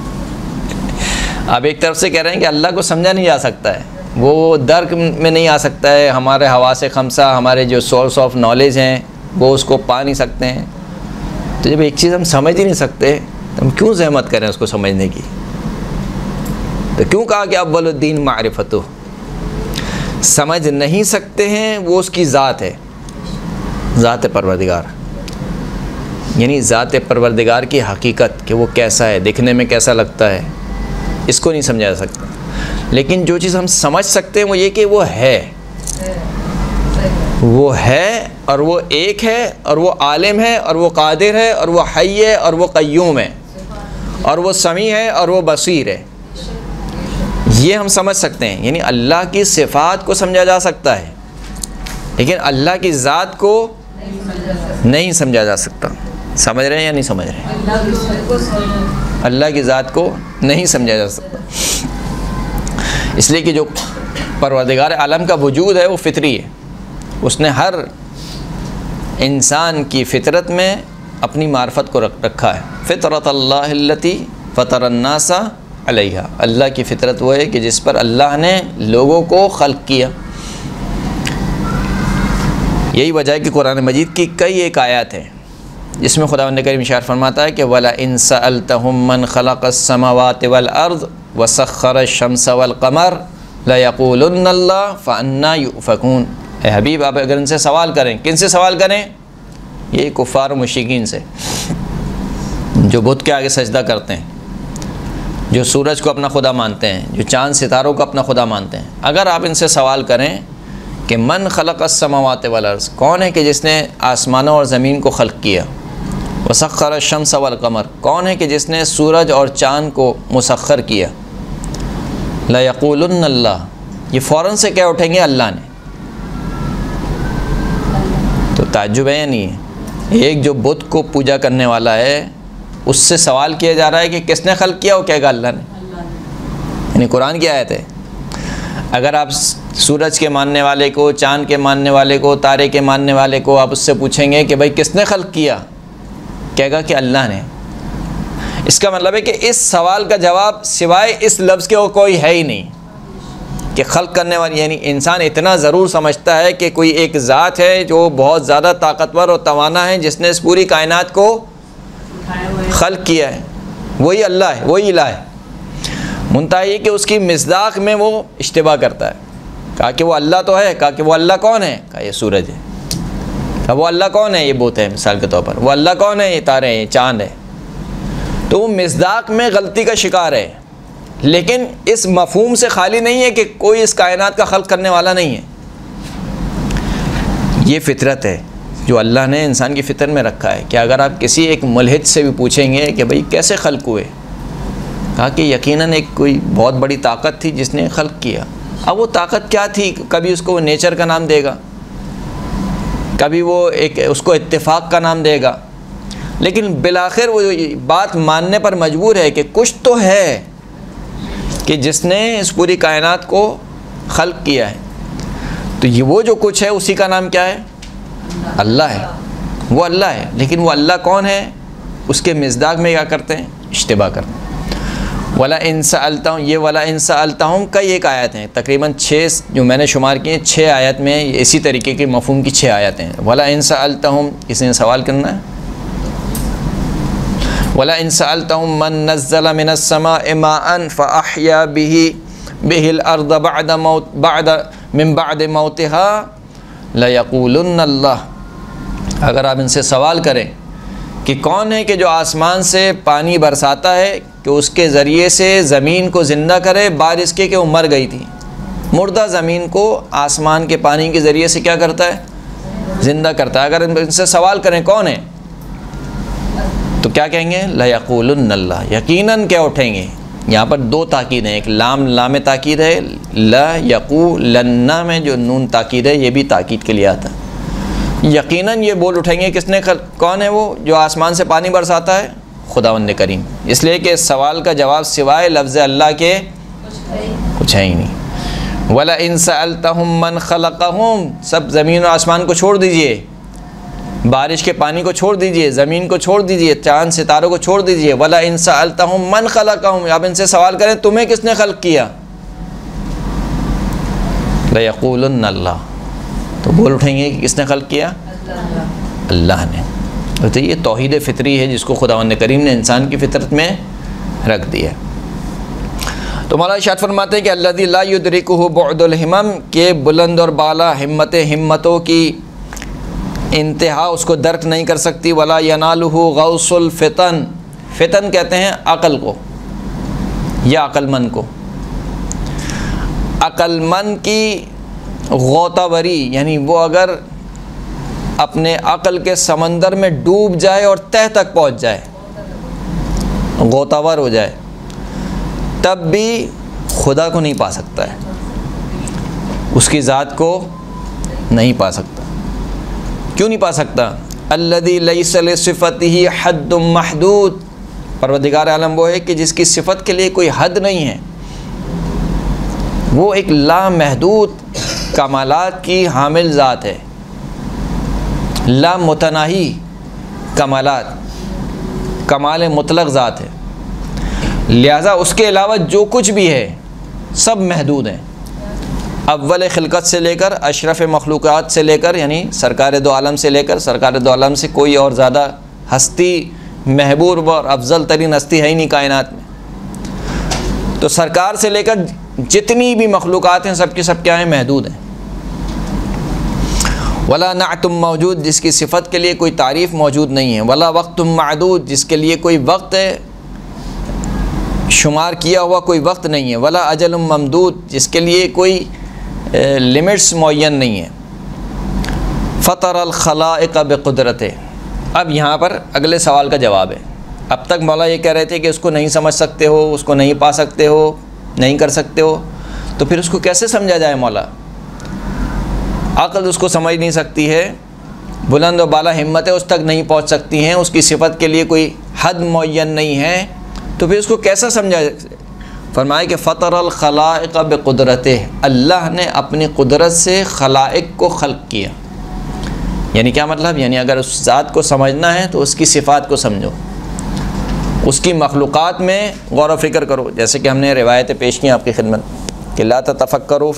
S1: आप एक तरफ से कह रहे हैं कि अल्लाह को समझा नहीं जा सकता है, वो दर्क में नहीं आ सकता है, हमारे हवासे खमसा, हमारे जो सोर्स ऑफ नॉलेज हैं वो उसको पा नहीं सकते हैं। तो जब एक चीज़ हम समझ ही नहीं सकते तो हम क्यों ज़हमत करें उसको समझने की? तो क्यों कहा कि अव्वलुद्दीन मारिफतुहु? समझ नहीं सकते हैं, वो उसकी ज़ात है, ज़ात परवरदिगार, यानी ज़ात परवरदिगार की हकीकत कि वो कैसा है, दिखने में कैसा लगता है, इसको नहीं समझा जा सकता। लेकिन जो चीज़ हम समझ सकते हैं वो ये कि वो है और वो एक है और वो आलिम है और वो कादिर है और वो हई है और वो क़य्यूम है और वो समी है और वो बसीर है। ये हम समझ सकते हैं, यानी अल्लाह की सिफ़ात को समझा जा सकता है, लेकिन अल्लाह की ज़ात को नहीं समझा जा सकता। समझ रहे हैं या नहीं समझ रहे हैं? अल्लाह की ज़ात को नहीं समझा जा सकता, इसलिए कि जो परवरदिगार आलम का वजूद है वो फितरी है। उसने हर इंसान की फ़ितरत में अपनी मार्फत को रखा है। फ़ितरतल्लाहिल्लती फ़तरन्नासा अलैहा, अल्लाह की फ़ितरत वो है कि जिस पर अल्लाह ने लोगों को खल्क़ किया। यही वजह है कि कुरान मजीद की कई एक आयत हैं जिसमें खुदावंद करीम इरशाद फरमाता है कि वला इन सअल्तहुम मन खलक़स समावाति वल अर्ज़ व सख़्ख़रश शम्स वल क़मर लयक़ूलुन्नल्लाह फ़अन्ना युफ़कून। ए हबीब, आप अगर इनसे सवाल करें, किन से सवाल करें? ये कुफ़ार मुशरिकीन से, जो बुत के आगे सजदा करते हैं, जो सूरज को अपना खुदा मानते हैं, जो चाँद सितारों को अपना खुदा मानते हैं। अगर आप इनसे सवाल करें कि मन खलक़स समावाति वल अर्ज़, कौन है कि जिसने आसमानों और ज़मीन को खल्क़ किया, व सख़्ख़रश शम्स वल क़मर, कौन है कि जिसने सूरज और चाँद को मुसख़्ख़र किया, लयक़ूलुन्नल्लाह, ये फ़ौरन से क्या उठेंगे? अल्लाह ने। तो ताज्जुब है या नहीं है? एक जो बुत को पूजा करने वाला है उससे सवाल किया जा रहा है कि किसने खल्क़ किया, वो कहेगा अल्लाह ने। यानी कुरान की आयत है। अगर आप सूरज के मानने वाले को, चाँद के मानने वाले को, तारे के मानने वाले को आप उससे पूछेंगे कि भाई किसने खल्क़ किया, कहेगा कि अल्लाह ने। इसका मतलब है कि इस सवाल का जवाब सिवाय इस लफ्ज़ के वो कोई है ही नहीं कि खल्क़ करने वाली। यानी इंसान इतना ज़रूर समझता है कि कोई एक ज़ात है जो बहुत ज़्यादा ताकतवर और तवाना है, जिसने इस पूरी कायनात को खल्क़ किया है, वही अल्लाह है, वही इलाह है। मुंतहा ये कि उसकी मिज़दाक़ में वो इश्तिबा करता है। कहा कि वो अल्लाह तो है, कहा कि वो अल्लाह कौन है? कहा ये सूरज है। कहा वो अल्लाह कौन है? ये बुत है मिसाल के तौर पर। वो अल्लाह कौन है? ये तारे हैं, ये चाँद है। तो वो मिज़दाक़ में गलती का शिकार है, लेकिन इस मफ़हूम से खाली नहीं है कि कोई इस कायनात का खल्क़ करने वाला नहीं है। ये फ़ितरत है जो अल्लाह ने इंसान की फ़ितर में रखा है कि अगर आप किसी एक मुल्हिद से भी पूछेंगे कि भाई कैसे खल्क़ हुए, कहा कि यकीनन एक कोई बहुत बड़ी ताकत थी जिसने खल्क़ किया। अब वो ताकत क्या थी? कभी उसको नेचर का नाम देगा, कभी वो एक उसको इत्तेफाक का नाम देगा, लेकिन बिलाखिर वो बात मानने पर मजबूर है कि कुछ तो है कि जिसने इस पूरी कायनात को खल्क़ किया है। तो ये वो जो कुछ है उसी का नाम क्या है? अल्लाह है। वो अल्लाह है, लेकिन वो अल्लाह कौन है? उसके मिज़दाक़ में क्या करते हैं? इश्तिबा करते हैं। वला इन सअल्तहुम, ये वला इन सअल्तहुम कई एक आयत हैं, तकरीबन 6 जो मैंने शुमार किए, 6 आयत में इसी तरीके के मफ़हूम की 6 आयतें हैं। वला इन सअल्तहुम, किसी ने सवाल करना है? वला इन सअल्तहुम मन नज़्ज़ल मिनस समाइ माअन फ़अह्या बिहिल अर्ज़ मिन बअद मौतिहा लयक़ूलुन्नल्लाह। अगर आप इनसे सवाल करें कि कौन है कि जो आसमान से पानी बरसाता है कि उसके ज़रिए से ज़मीन को ज़िंदा करे, बारिश के कि वो मर गई थी, मुर्दा ज़मीन को आसमान के पानी के ज़रिए से क्या करता है? ज़िंदा करता है। अगर इनसे सवाल करें कौन है, तो क्या कहेंगे? लयक़ूलुन्नल्लाह, यकीनन क्या उठेंगे। यहाँ पर 2 ताकीद हैं, एक लाम ताकीद है, लयक़ूलन्ना में जो नून ताकीद है ये भी ताकीद के लिए आता है। यकीनन ये बोल उठेंगे, किसने कौन है वो जो आसमान से पानी बरसाता है? खुदावंद करीम। इसलिए कि इस सवाल का जवाब सिवाय लफ्ज़ अल्लाह के कुछ है ही नहीं। वला इन सअल्तहुम मन खलक़हुम, सब ज़मीन और आसमान को छोड़ दीजिए, बारिश के पानी को छोड़ दीजिए, ज़मीन को छोड़ दीजिए, चाँद सितारों को छोड़ दीजिए। वला इन सअल्तहुम मन खलक़हुम, आप इनसे सवाल करें तुम्हें किसने खल्क़ किया? लयक़ूलुन्नल्लाह, तो बोल उठेंगे कि किसने खल्क़ किया? अल्लाह ने। तो ये तौहीद फ़ितरी है जिसको खुदावंद करीम ने इंसान की फ़ितरत में रख दिया। तो मौला इरशाद फरमाते हैं कि अल्लज़ी ला युदरिकुहु बुअदुल हिमम, के बुलंद और बाला हिम्मतों की इंतहा उसको दर्क नहीं कर सकती। वला यनालुहु गौसुल फ़ितन, फ़ितन कहते हैं अक़ल को या अक़लमंद को। अक़लमंद की गौतावरी यानी वो अगर अपने अक़ल के समंदर में डूब जाए और तह तक पहुँच जाए, गौतावर हो जाए, तब भी खुदा को नहीं पा सकता है, उसकी ज़ात को नहीं पा सकता। क्यों नहीं पा सकता? अल्लज़ी लैसा लिसिफ़तिही हद्दुम महदूद, परवरदिगार आलम वो है कि जिसकी सिफ़त के लिए कोई हद नहीं है, वो एक लामहदूद कमालात की हामिल ज़ात है, लामुतनाही कमालात, कमाल मुतलक ज़ात है। लिहाजा उसके अलावा जो कुछ भी है सब महदूद हैं। अव्वल खिलकत से लेकर अशरफ मखलूक़ात से लेकर, यानी सरकार दो आलम से लेकर सरकार दो आलम से कोई और ज़्यादा हस्ती, महबूब और अफजल तरीन हस्ती है ही नहीं कायनात में। तो सरकार से लेकर जितनी भी मखलूक़ात हैं सब के सब क्या हैं? महदूद हैं। वला नाअतुम मौजूद, जिसकी सिफ़त के लिए कोई तारीफ़ मौजूद नहीं है। वला वक्तुम मादूद, जिसके लिए कोई वक्त शुमार किया हुआ कोई वक्त नहीं है। वला अजलुम ममदूद, जिसके लिए कोई लिमिट्स मुअय्यन नहीं है। फ़तरल खलाइक़ बिक़ुदरते। अब यहाँ पर अगले सवाल का जवाब है। अब तक मौला ये कह रहे थे कि उसको नहीं समझ सकते हो, उसको नहीं पा सकते हो, नहीं कर सकते हो, तो फिर उसको कैसे समझा जाए? मौला अक़ल उसको समझ नहीं सकती है, बुलंद व बाला हिम्मतें उस तक नहीं पहुँच सकती हैं, उसकी सिफ़त के लिए कोई हद मुअय्यन नहीं है, तो फिर उसको कैसा समझा? फरमाए कि फ़तरल खलाइक़ बिक़ुदरते, अल्लाह ने अपनी कुदरत से खलाइक़ को खल्क़ किया। यानी क्या मतलब? यानी अगर उस ज़ात को समझना है तो उसकी सिफ़ात को समझो, उसकी मखलूक़ात में गौर व फ़िक्र करो। जैसे कि हमने रिवायतें पेश की आपकी खिदमत कि ला ततफ़क्करू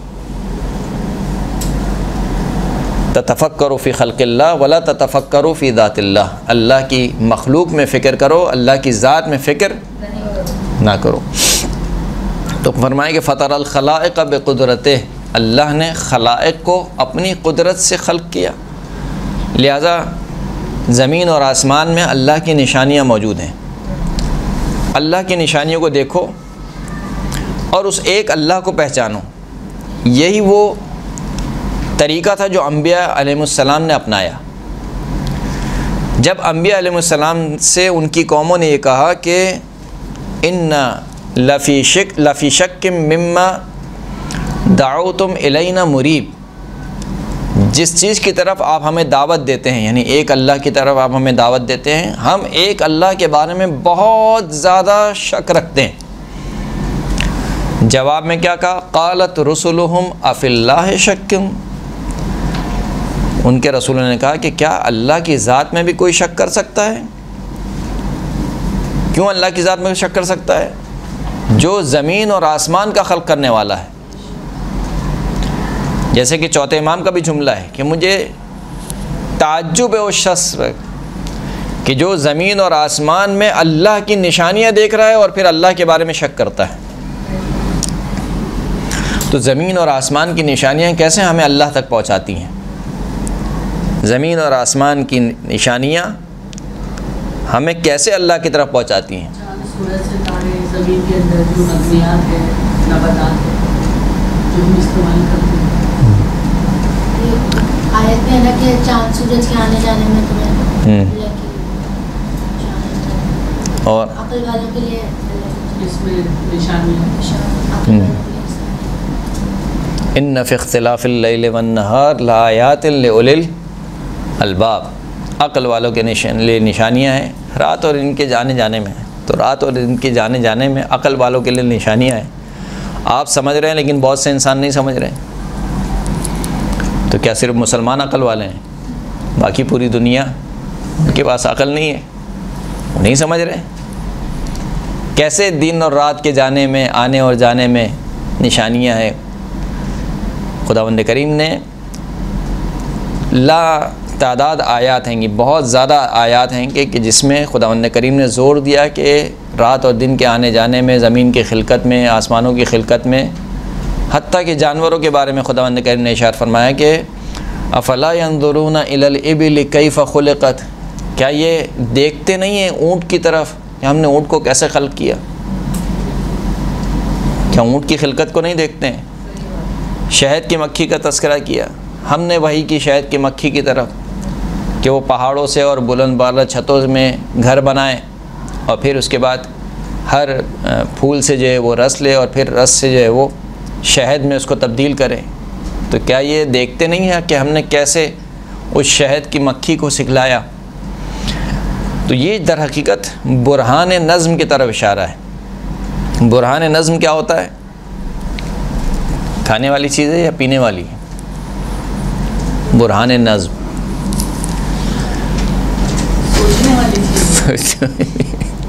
S1: फ़ी ख़ल्क़िल्लाह वला ततफ़क्करू फ़ी ज़ातिल्लाह। अल्लाह की मखलूक़ में फ़िक्र करो, अल्लाह की ज़ात में फ़िक्र ना करो। तो फरमाए कि फ़तरल खलाइक़ बिक़ुदरते, अल्लाह ने खलाइक़ को अपनी कुदरत से खल्क़ किया। लिहाजा ज़मीन और आसमान में अल्लाह की निशानियाँ मौजूद हैं। अल्लाह की निशानियों को देखो और उस एक अल्लाह को पहचानो। यही वो तरीक़ा था जो अम्बिया अलैहिमुस्सलाम ने अपनाया। जब अम्बिया अलैहिमुस्सलाम से उनकी कौमों ने ये कहा कि इन्ना लफ़ी शक्किम मिम्मा दाऊतुम इलैना मुरीब, जिस चीज़ की तरफ आप हमें दावत देते हैं, यानी एक अल्लाह की तरफ आप हमें दावत देते हैं, हम एक अल्लाह के बारे में बहुत ज़्यादा शक रखते हैं। जवाब में क्या कहा? क़ालत रुसुलुहुम अफ़िल्लाहि शक्कुम, उनके रसूलों ने कहा कि क्या अल्लाह की ज़ात में भी कोई शक कर सकता है? क्यों अल्लाह की ज़ात में शक कर सकता है? जो ज़मीन और आसमान का खल्क़ करने वाला है। जैसे कि चौथे इमाम का भी जुमला है कि मुझे ताज्जुब है उस शख्स पर कि जो ज़मीन और आसमान में अल्लाह की निशानियाँ देख रहा है और फिर अल्लाह के बारे में शक करता है। तो ज़मीन और आसमान की निशानियाँ कैसे हमें अल्लाह तक पहुँचाती हैं? ज़मीन और आसमान की निशानियाँ हमें कैसे अल्लाह की तरफ पहुँचाती हैं?
S2: सूरज से तारे, ज़मीन के अंदर जो नबात है, नबातात है, जो हम इस्तेमाल करते हैं।
S3: आयत में है ना कि चाँद सूरज के आने जाने में तुम्हें
S1: और
S3: अक़ल वालों के लिए
S2: इसमें निशानियाँ
S1: इन्न फ़ी इख्तिलाफ़िल लैल वन नहार लआयातिन लिउलिल अलबाब, अक़ल वालों के निशानियाँ हैं रात और दिन के जाने जाने में। तो रात और दिन के जाने जाने में अक़ल वालों के लिए निशानियाँ हैं। आप समझ रहे हैं लेकिन बहुत से इंसान नहीं समझ रहे हैं। तो क्या सिर्फ मुसलमान अक़ल वाले हैं? बाकी पूरी दुनिया उनके पास अक़ल नहीं है, वो नहीं समझ रहे कैसे दिन और रात के जाने में, आने और जाने में निशानियाँ हैं। खुदावंद करीम ने ला तादाद आयात हैं, बहुत ज़्यादा आयात हैं कि जिसमें खुदावंद करीम ने ज़ोर दिया कि रात और दिन के आने जाने में, ज़मीन की खिलकत में, आसमानों की खिलकत में, हत्ता कि जानवरों के बारे में खुदावंद करीम ने इरशाद फरमाया कि अफ़ला यंज़ुरूना इलल इबिल कैफ़ खुलिक़त, क्या ये देखते नहीं हैं ऊँट की तरफ कि हमने ऊँट को कैसे खल्क़ किया? क्या ऊँट की खिलकत को नहीं देखते हैं? शहद की मक्खी का तज़किरा किया हमने, वही की शहद की मक्खी की तरफ कि वो पहाड़ों से और बुलंद बाला छतों में घर बनाए और फिर उसके बाद हर फूल से जो है वो रस ले और फिर रस से जो है वो शहद में उसको तब्दील करें। तो क्या ये देखते नहीं हैं कि हमने कैसे उस शहद की मक्खी को सिखलाया? तो ये दर हकीकत बुरहान नज़्म की तरफ इशारा है। बुरहान नज़्म क्या होता है? खाने वाली चीज़ है या पीने वाली? बुरहान नज़्म
S2: सोचने वाली चीज़।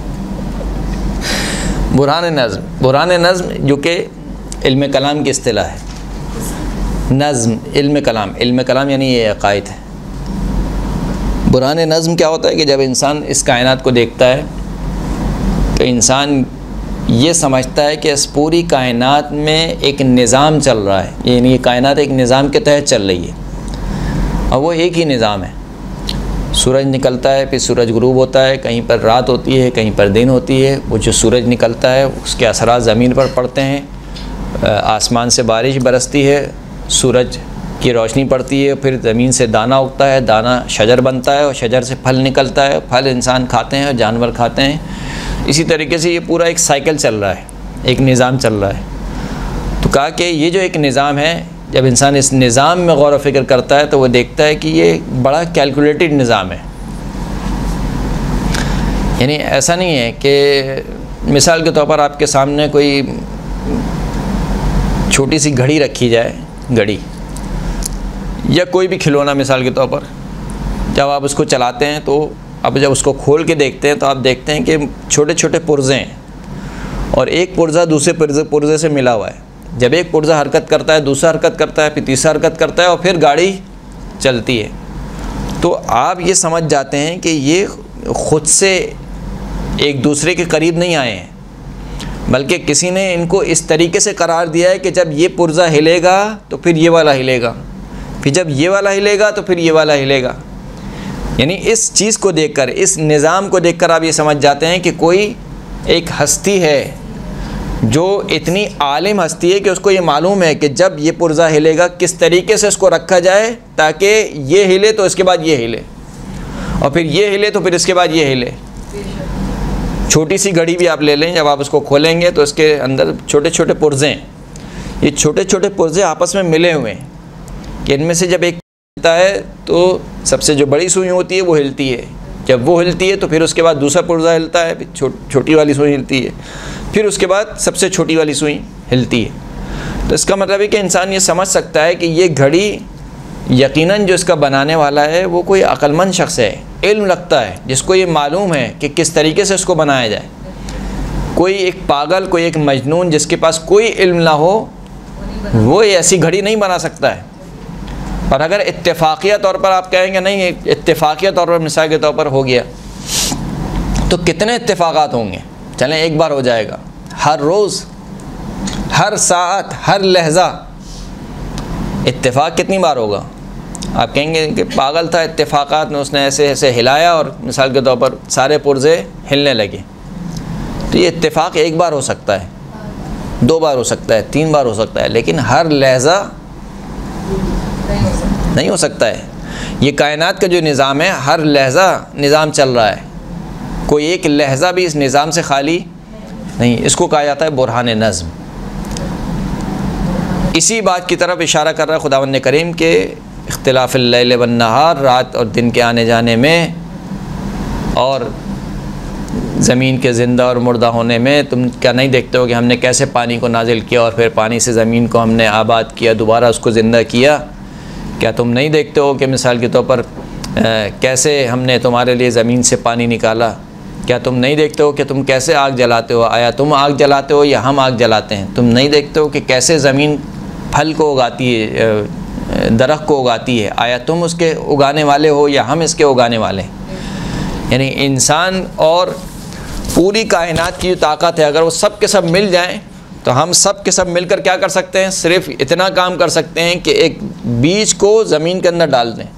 S2: बुरहान नज़्म जो कि इल्म कलाम की इस्तिलाह है। नज़्म इल्म कलाम यानी ये अक़ाइद है। बुरहान नज़्म क्या होता है कि जब इंसान इस कायनात को देखता है तो इंसान ये समझता है कि इस पूरी कायनात में एक निज़ाम चल रहा है, यानी ये कायनात एक निज़ाम के तहत चल रही है और वो एक ही निज़ाम है। सूरज निकलता है, फिर सूरज गुरूब होता है, कहीं पर रात होती है, कहीं पर दिन होती है। वो जो सूरज निकलता है उसके असरात ज़मीन पर पड़ते हैं, आसमान से बारिश बरसती है, सूरज की रोशनी पड़ती है, फिर ज़मीन से दाना उगता है, दाना शजर बनता है और शजर से फल निकलता है, फल इंसान खाते हैं और जानवर खाते हैं। इसी तरीके से ये पूरा एक साइकिल चल रहा है, एक निज़ाम चल रहा है। तो कहा कि ये जो एक निज़ाम है, जब इंसान इस निज़ाम में गौर व फिक्र करता है तो वो देखता है कि ये बड़ा कैलकुलेटेड निज़ाम है। यानी ऐसा नहीं है कि मिसाल के तौर पर आपके सामने कोई छोटी सी घड़ी रखी जाए, घड़ी या कोई भी खिलौना मिसाल के तौर पर, जब आप उसको चलाते हैं तो अब जब उसको खोल के देखते हैं तो आप देखते हैं कि छोटे छोटे पुर्ज़े हैं और एक पुर्ज़ा दूसरे पुर्ज़े से मिला हुआ है। जब एक पुर्ज़ा हरकत करता है, दूसरा हरकत करता है, फिर तीसरा हरकत करता है और फिर गाड़ी चलती है। तो आप ये समझ जाते हैं कि ये ख़ुद से एक दूसरे के करीब नहीं आए हैं, बल्कि किसी ने इनको इस तरीके से करार दिया है कि जब ये पुर्ज़ा हिलेगा तो फिर ये वाला हिलेगा, फिर जब ये वाला हिलेगा तो फिर ये वाला हिलेगा। यानी इस चीज़ को देखकर, इस निज़ाम को देखकर आप ये समझ जाते हैं कि कोई एक हस्ती है जो इतनी आलिम हस्ती है कि उसको ये मालूम है कि जब ये पुर्ज़ा हिलेगा किस तरीके से इसको रखा जाए ताकि ये हिले तो इसके बाद ये हिले और फिर ये हिले तो फिर इसके बाद ये हिले। छोटी सी घड़ी भी आप ले लें, जब आप उसको खोलेंगे तो इसके अंदर छोटे छोटे पुर्ज़े हैं। ये छोटे छोटे पुर्ज़े आपस में मिले हुए हैं कि इनमें से जब एक हिलता है तो सबसे जो बड़ी सुई होती है वो हिलती है, जब वो हिलती है तो फिर उसके बाद दूसरा पुर्ज़ा हिलता है, फिर छोटी वाली सुई हिलती है, फिर उसके बाद सबसे छोटी वाली सुई हिलती है। तो इसका मतलब है कि इंसान ये समझ सकता है कि ये घड़ी यकीनन जो इसका बनाने वाला है वो कोई अक्लमंद शख्स है, इल्म रखता है, जिसको ये मालूम है कि किस तरीके से इसको बनाया जाए। कोई एक पागल, कोई एक मजनून जिसके पास कोई इल्म ना हो वो ऐसी घड़ी नहीं बना सकता है। और अगर इत्तेफाकिया तौर पर आप कहेंगे नहीं, इत्तेफाकिया तौर पर मिसाल के तौर पर हो गया, तो कितने इत्तेफाकात होंगे? चलें एक बार हो जाएगा, हर रोज़, हर सात, हर लहजा इत्तेफाक कितनी बार होगा? आप कहेंगे कि पागल था, इत्तेफाकात में उसने ऐसे ऐसे हिलाया और मिसाल के तौर पर सारे पुर्ज़े हिलने लगे। तो ये इत्तेफाक एक बार हो सकता है, दो बार हो सकता है, तीन बार हो सकता है, लेकिन हर लहजा नहीं हो सकता है। ये कायनात का जो निज़ाम है, हर लहजा निज़ाम चल रहा है, कोई एक लहजा भी इस निज़ाम से खाली नहीं। इसको कहा जाता है बुरहान नज़्म। इसी बात की तरफ इशारा कर रहा है खुदावंद करीम के इख्तिलाफ़िल लैल वन नहार, रात और दिन के आने जाने में और ज़मीन के ज़िंदा और मुर्दा होने में। तुम क्या नहीं देखते हो कि हमने कैसे पानी को नाजिल किया और फिर पानी से ज़मीन को हमने आबाद किया, दोबारा उसको ज़िंदा किया? क्या तुम नहीं देखते हो कि मिसाल के तौर पर कैसे हमने तुम्हारे लिए ज़मीन से पानी निकाला? क्या तुम नहीं देखते हो कि तुम कैसे आग जलाते हो? आया तुम आग जलाते हो या हम आग जलाते हैं? तुम नहीं देखते हो कि कैसे ज़मीन फल को उगाती है, दरख्त को उगाती है? आया तुम उसके उगाने वाले हो या हम इसके उगाने वाले? यानी इंसान और पूरी कायनात की जो ताकत है, अगर वो सब के सब मिल जाएं तो हम सब के सब मिलकर क्या कर सकते हैं? सिर्फ इतना काम कर सकते हैं कि एक बीज को ज़मीन के अंदर डाल दें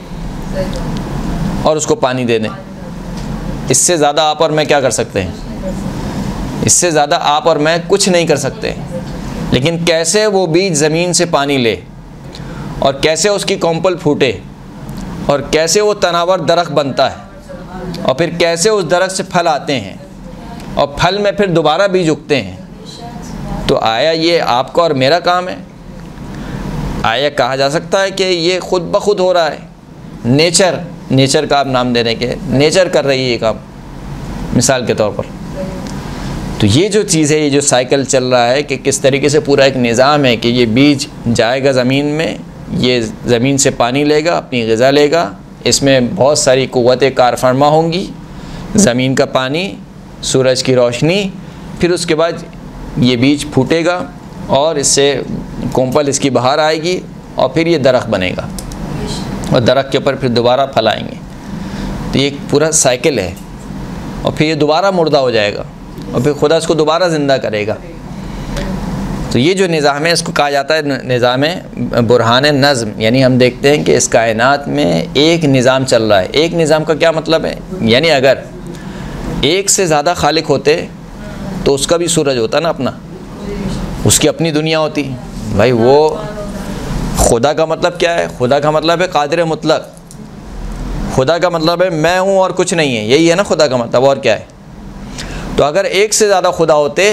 S2: और उसको पानी दे दें। इससे ज़्यादा आप और मैं क्या कर सकते हैं? इससे ज़्यादा आप और मैं कुछ नहीं कर सकते। लेकिन कैसे वो बीज ज़मीन से पानी ले और कैसे उसकी कॉम्पल फूटे और कैसे वो तनावर दरख्त बनता है और फिर कैसे उस दरख्त से फल आते हैं और फल में फिर दोबारा बीज उगते हैं। तो आया ये आपका और मेरा काम है? आया कहा जा सकता है कि ये खुद ब खुद हो रहा है? नेचर का आप नाम देने के, नेचर कर रही है ये काम मिसाल के तौर पर। तो ये जो चीज़ है, ये जो साइकिल चल रहा है कि किस तरीके से पूरा एक निज़ाम है कि ये बीज जाएगा ज़मीन में, ये ज़मीन से पानी लेगा, अपनी ग़िज़ा लेगा, इसमें बहुत सारी क़ुव्वतें कारफ़रमा होंगी, ज़मीन का पानी, सूरज की रोशनी, फिर उसके बाद ये बीज फूटेगा और इससे कोंपल इसकी बाहर आएगी और फिर ये दरख्त बनेगा और दरख्त के ऊपर फिर दोबारा फल आएंगे। तो ये एक पूरा साइकिल है और फिर ये दोबारा मुर्दा हो जाएगा और फिर खुदा इसको दोबारा ज़िंदा करेगा। तो ये जो निज़ाम है इसको कहा जाता है निज़ाम बुरहान नज़्म, यानी हम देखते हैं कि इस कायनात में एक निज़ाम चल रहा है। एक निज़ाम का क्या मतलब है? यानी अगर एक से ज़्यादा खालिक होते तो उसका भी सूरज होता ना अपना, उसकी अपनी दुनिया होती भाई। वो खुदा का मतलब क्या है? खुदा का मतलब है कादिर मुतलक। खुदा का मतलब है मैं हूँ और कुछ नहीं है, यही है ना खुदा का मतलब, और क्या है? तो अगर एक से ज़्यादा खुदा होते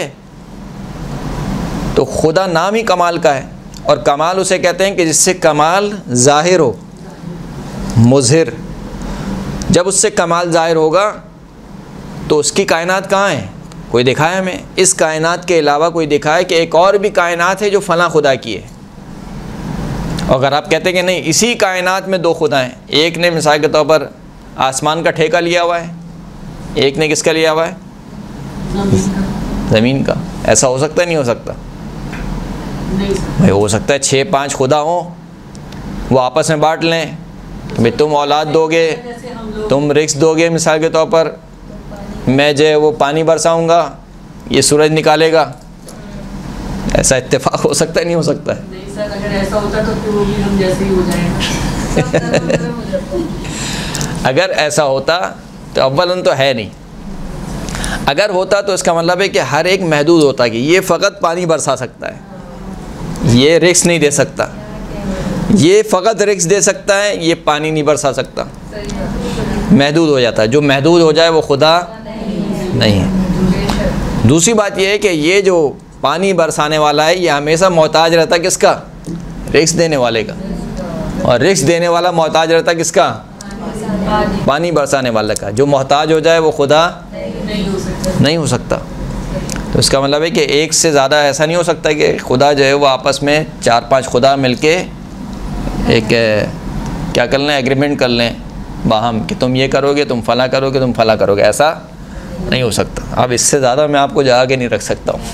S2: तो खुदा नाम ही कमाल का है, और कमाल उसे कहते हैं कि जिससे कमाल ज़ाहिर हो, मुज़हिर। जब उससे कमाल ज़ाहिर होगा तो उसकी कायनात कहाँ है? कोई दिखाए हमें इस कायनात के अलावा, कोई दिखाए कि एक और भी कायनात है जो फ़लाँ खुदा की है। अगर आप कहते हैं कि नहीं इसी कायनात में दो खुदा हैं, एक ने मिसाल के तौर पर आसमान का ठेका लिया हुआ है, एक ने किसका लिया हुआ है? ज़मीन का। ऐसा हो सकता है? नहीं हो सकता भाई। हो सकता है 6-5 खुदा हों, वो आपस में बांट लें, भाई तुम औलाद दोगे, तुम रिस्क दोगे, मिसाल के तौर पर मैं जो है वो पानी बरसाऊँगा, ये सूरज निकालेगा। ऐसा इत्तेफाक हो सकता है? नहीं हो सकता है।
S4: नहीं सर, अगर ऐसा होता तो फिर वो भी हम जैसे ही हो जाएगा।
S2: अगर ऐसा होता तो अव्वलन तो है नहीं। अगर होता तो इसका मतलब है कि हर एक महदूद होता कि ये फ़कत पानी बरसा सकता है, ये रिस्क नहीं दे सकता, ये फ़कत रिस्क दे सकता है, ये पानी नहीं बरसा सकता। महदूद हो जाता है। जो महदूद हो जाए वो खुदा नहीं है। दूसरी बात यह है कि ये जो पानी बरसाने वाला है ये हमेशा मोहताज रहता किसका? रिस्क देने वाले का। और रिस्क देने वाला मोहताज रहता किसका? पानी बरसाने वाले का। जो मोहताज हो जाए वो खुदा नहीं हो सकता। तो इसका मतलब है कि एक से ज़्यादा ऐसा नहीं हो सकता कि खुदा जो है वो आपस में 4-5 खुदा मिलके एक क्या कर लें, एग्रीमेंट कर लें बाहम कि तुम ये करोगे, तुम फला करोगे, तुम फला करोगे। ऐसा नहीं हो सकता। अब इससे ज़्यादा मैं आपको जा के नहीं रख सकता हूँ।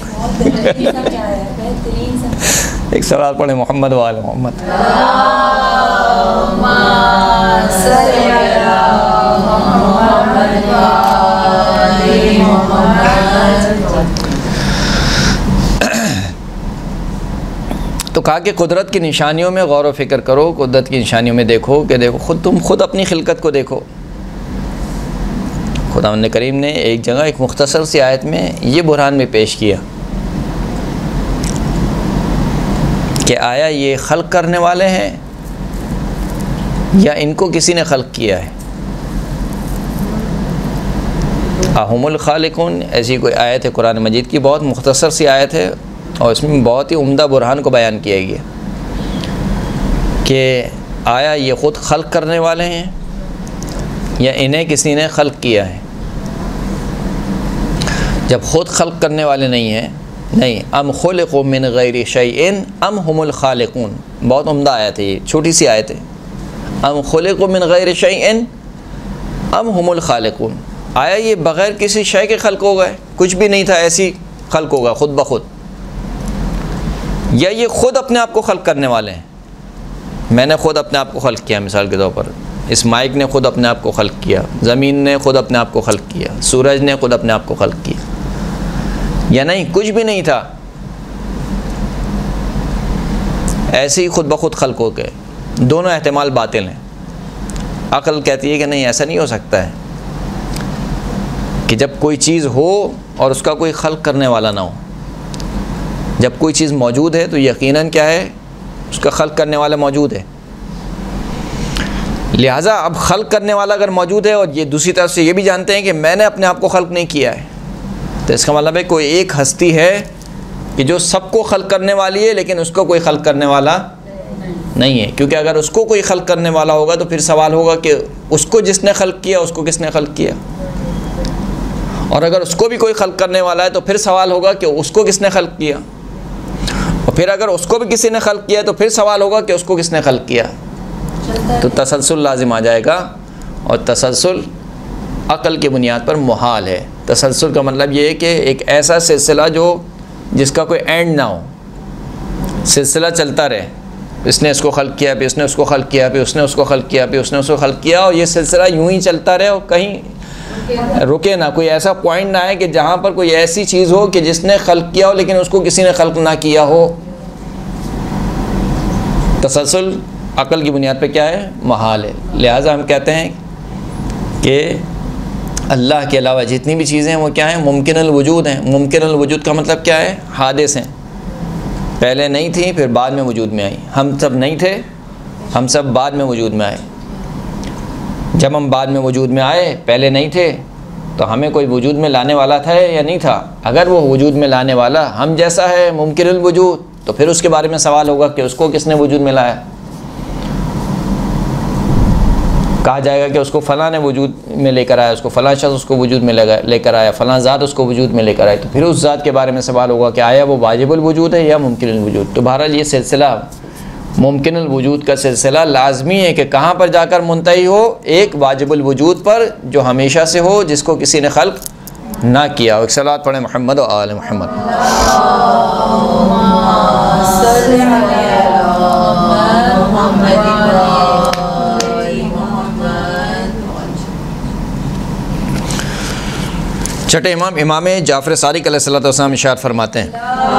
S2: एक सवाल पढ़े, मोहम्मद वाले मोहम्मद। तो कहा कि कुदरत की निशानियों में गौर व फिक्र करो, कुदरत की निशानियों में देखो कि देखो तुम खुद अपनी खिलकत को देखो। खुदावंद करीम ने एक जगह एक मुख्तसर सी आयत में ये बुरहान भी पेश किया कि आया ये खल्क करने वाले हैं या इनको किसी ने खल्क किया है। अहुमुल खालिकून, ऐसी कोई आयत है कुरान मजीद की, बहुत मुख्तसर सी आयत है और इसमें बहुत ही उम्दा बुरहान को बयान किया गया कि आया ये ख़ुद खल्क करने वाले हैं या इन्हें किसी ने खल्क किया है। जब ख़ुद खल्क करने वाले नहीं हैं, नहीं, अम खुलिक़ू मिन गैरि शैइन अम हुमुल खालिकून, बहुत उम्दा आयत है ये, छोटी सी आयत है। अम खुलिक़ू मिन गैरि शैइन अम हुमुल खालिकून, आया ये बग़ैर किसी शय के खल्क हो गए, कुछ भी नहीं था ऐसी खल्क होगा खुद ब खुद, या ये ख़ुद अपने आप को खल्क करने वाले हैं। मैंने ख़ुद अपने आप को खल्क किया, मिसाल के तौर पर इस माइक ने ख़ुद अपने आप को खल्क किया, ज़मीन ने ख़ुद अपने आप को खल्क किया, सूरज ने ख़ुद अपने आप को खल्क किया, या नहीं कुछ भी नहीं था, ऐसे ही खुद ब खुद खल्क हो गए। दोनों एहतमाल बातिल हैं। अक़ल कहती है कि नहीं, ऐसा नहीं हो सकता है कि जब कोई चीज़ हो और उसका कोई खल्क करने वाला ना हो। जब कोई चीज़ मौजूद है तो यकीनन क्या है, उसका खल्क करने वाला मौजूद है। लिहाजा अब खल्क करने वाला अगर मौजूद है, और ये दूसरी तरफ से ये भी जानते हैं कि मैंने अपने आप को खल्क नहीं किया है, तो इसका मतलब है कोई एक हस्ती है कि जो सबको खल्क करने वाली है, लेकिन उसको कोई खल्क करने वाला नहीं है। क्योंकि अगर उसको कोई खल्क करने वाला होगा तो फिर सवाल होगा कि उसको जिसने खल्क किया उसको किसने खल्क किया, और अगर उसको भी कोई खल्क करने वाला है तो फिर सवाल होगा कि उसको किसने खल्क किया, और फिर अगर उसको भी किसी ने खल्क किया तो फिर सवाल होगा कि उसको किसने खल्क किया। तो तसलसल लाजिम आ जाएगा, और तसलसल अक़ल की बुनियाद पर मुहाल है। तसलसल का मतलब ये है कि एक ऐसा सिलसिला जो जिसका कोई एंड ना हो, सिलसिला चलता रहे, इसने इसको खल्क किया, फिर उसने उसको खल्क किया, फिर उसने उसको खल्क किया, फिर उसने उसको खल्क किया, और ये सिलसिला यूं ही चलता रहे और कहीं रुके ना। कोई ऐसा पॉइंट ना है कि जहाँ पर कोई ऐसी चीज़ हो कि जिसने खल्क किया हो लेकिन उसको किसी ने खल्क ना किया हो। तसलसल अक़ल की बुनियाद पे क्या है, महाल है। लिहाजा हम कहते हैं कि अल्लाह के अलावा जितनी भी चीज़ें हैं वो क्या हैं, मुमकिनुल वजूद हैं। मुमकिनुल वजूद का मतलब क्या है, हादिस हैं, पहले नहीं थी फिर बाद में वजूद में आई। हम सब नहीं थे, हम सब बाद में वजूद में आए। जब हम बाद में वजूद में आए, पहले नहीं थे, तो हमें कोई वजूद में लाने वाला था या नहीं था। अगर वो वजूद में लाने वाला हम जैसा है, मुमकिनुल वजूद, तो फिर उसके बारे में सवाल होगा कि उसको किसने वजूद में लाया। कहा जाएगा कि उसको फ़लाँ ने वजूद में लेकर आया, उसको फ़लाँ शख्स उसको वजूद में लेकर आया, फ़लाँ ज़ात उसको वजूद में लेकर आया। तो फिर उस ज़ात के बारे में सवाल होगा कि आया वो वाजिबुल वजूद है या मुमकिनुल वजूद। तो बहरहाल ये सिलसिला मुमकिनुल वजूद का सिलसिला लाजमी है कि कहाँ पर जाकर मुंतही हो, एक वाजिबुल वजूद पर जो हमेशा से हो, जिसको किसी ने खल्क ना किया हो। एक सलात पढ़े मोहम्मद व आले मोहम्मद। छठे इमाम इमाम जाफ़र सादिक़ अलैहिस्सलाम इरशाद फरमाते हैं,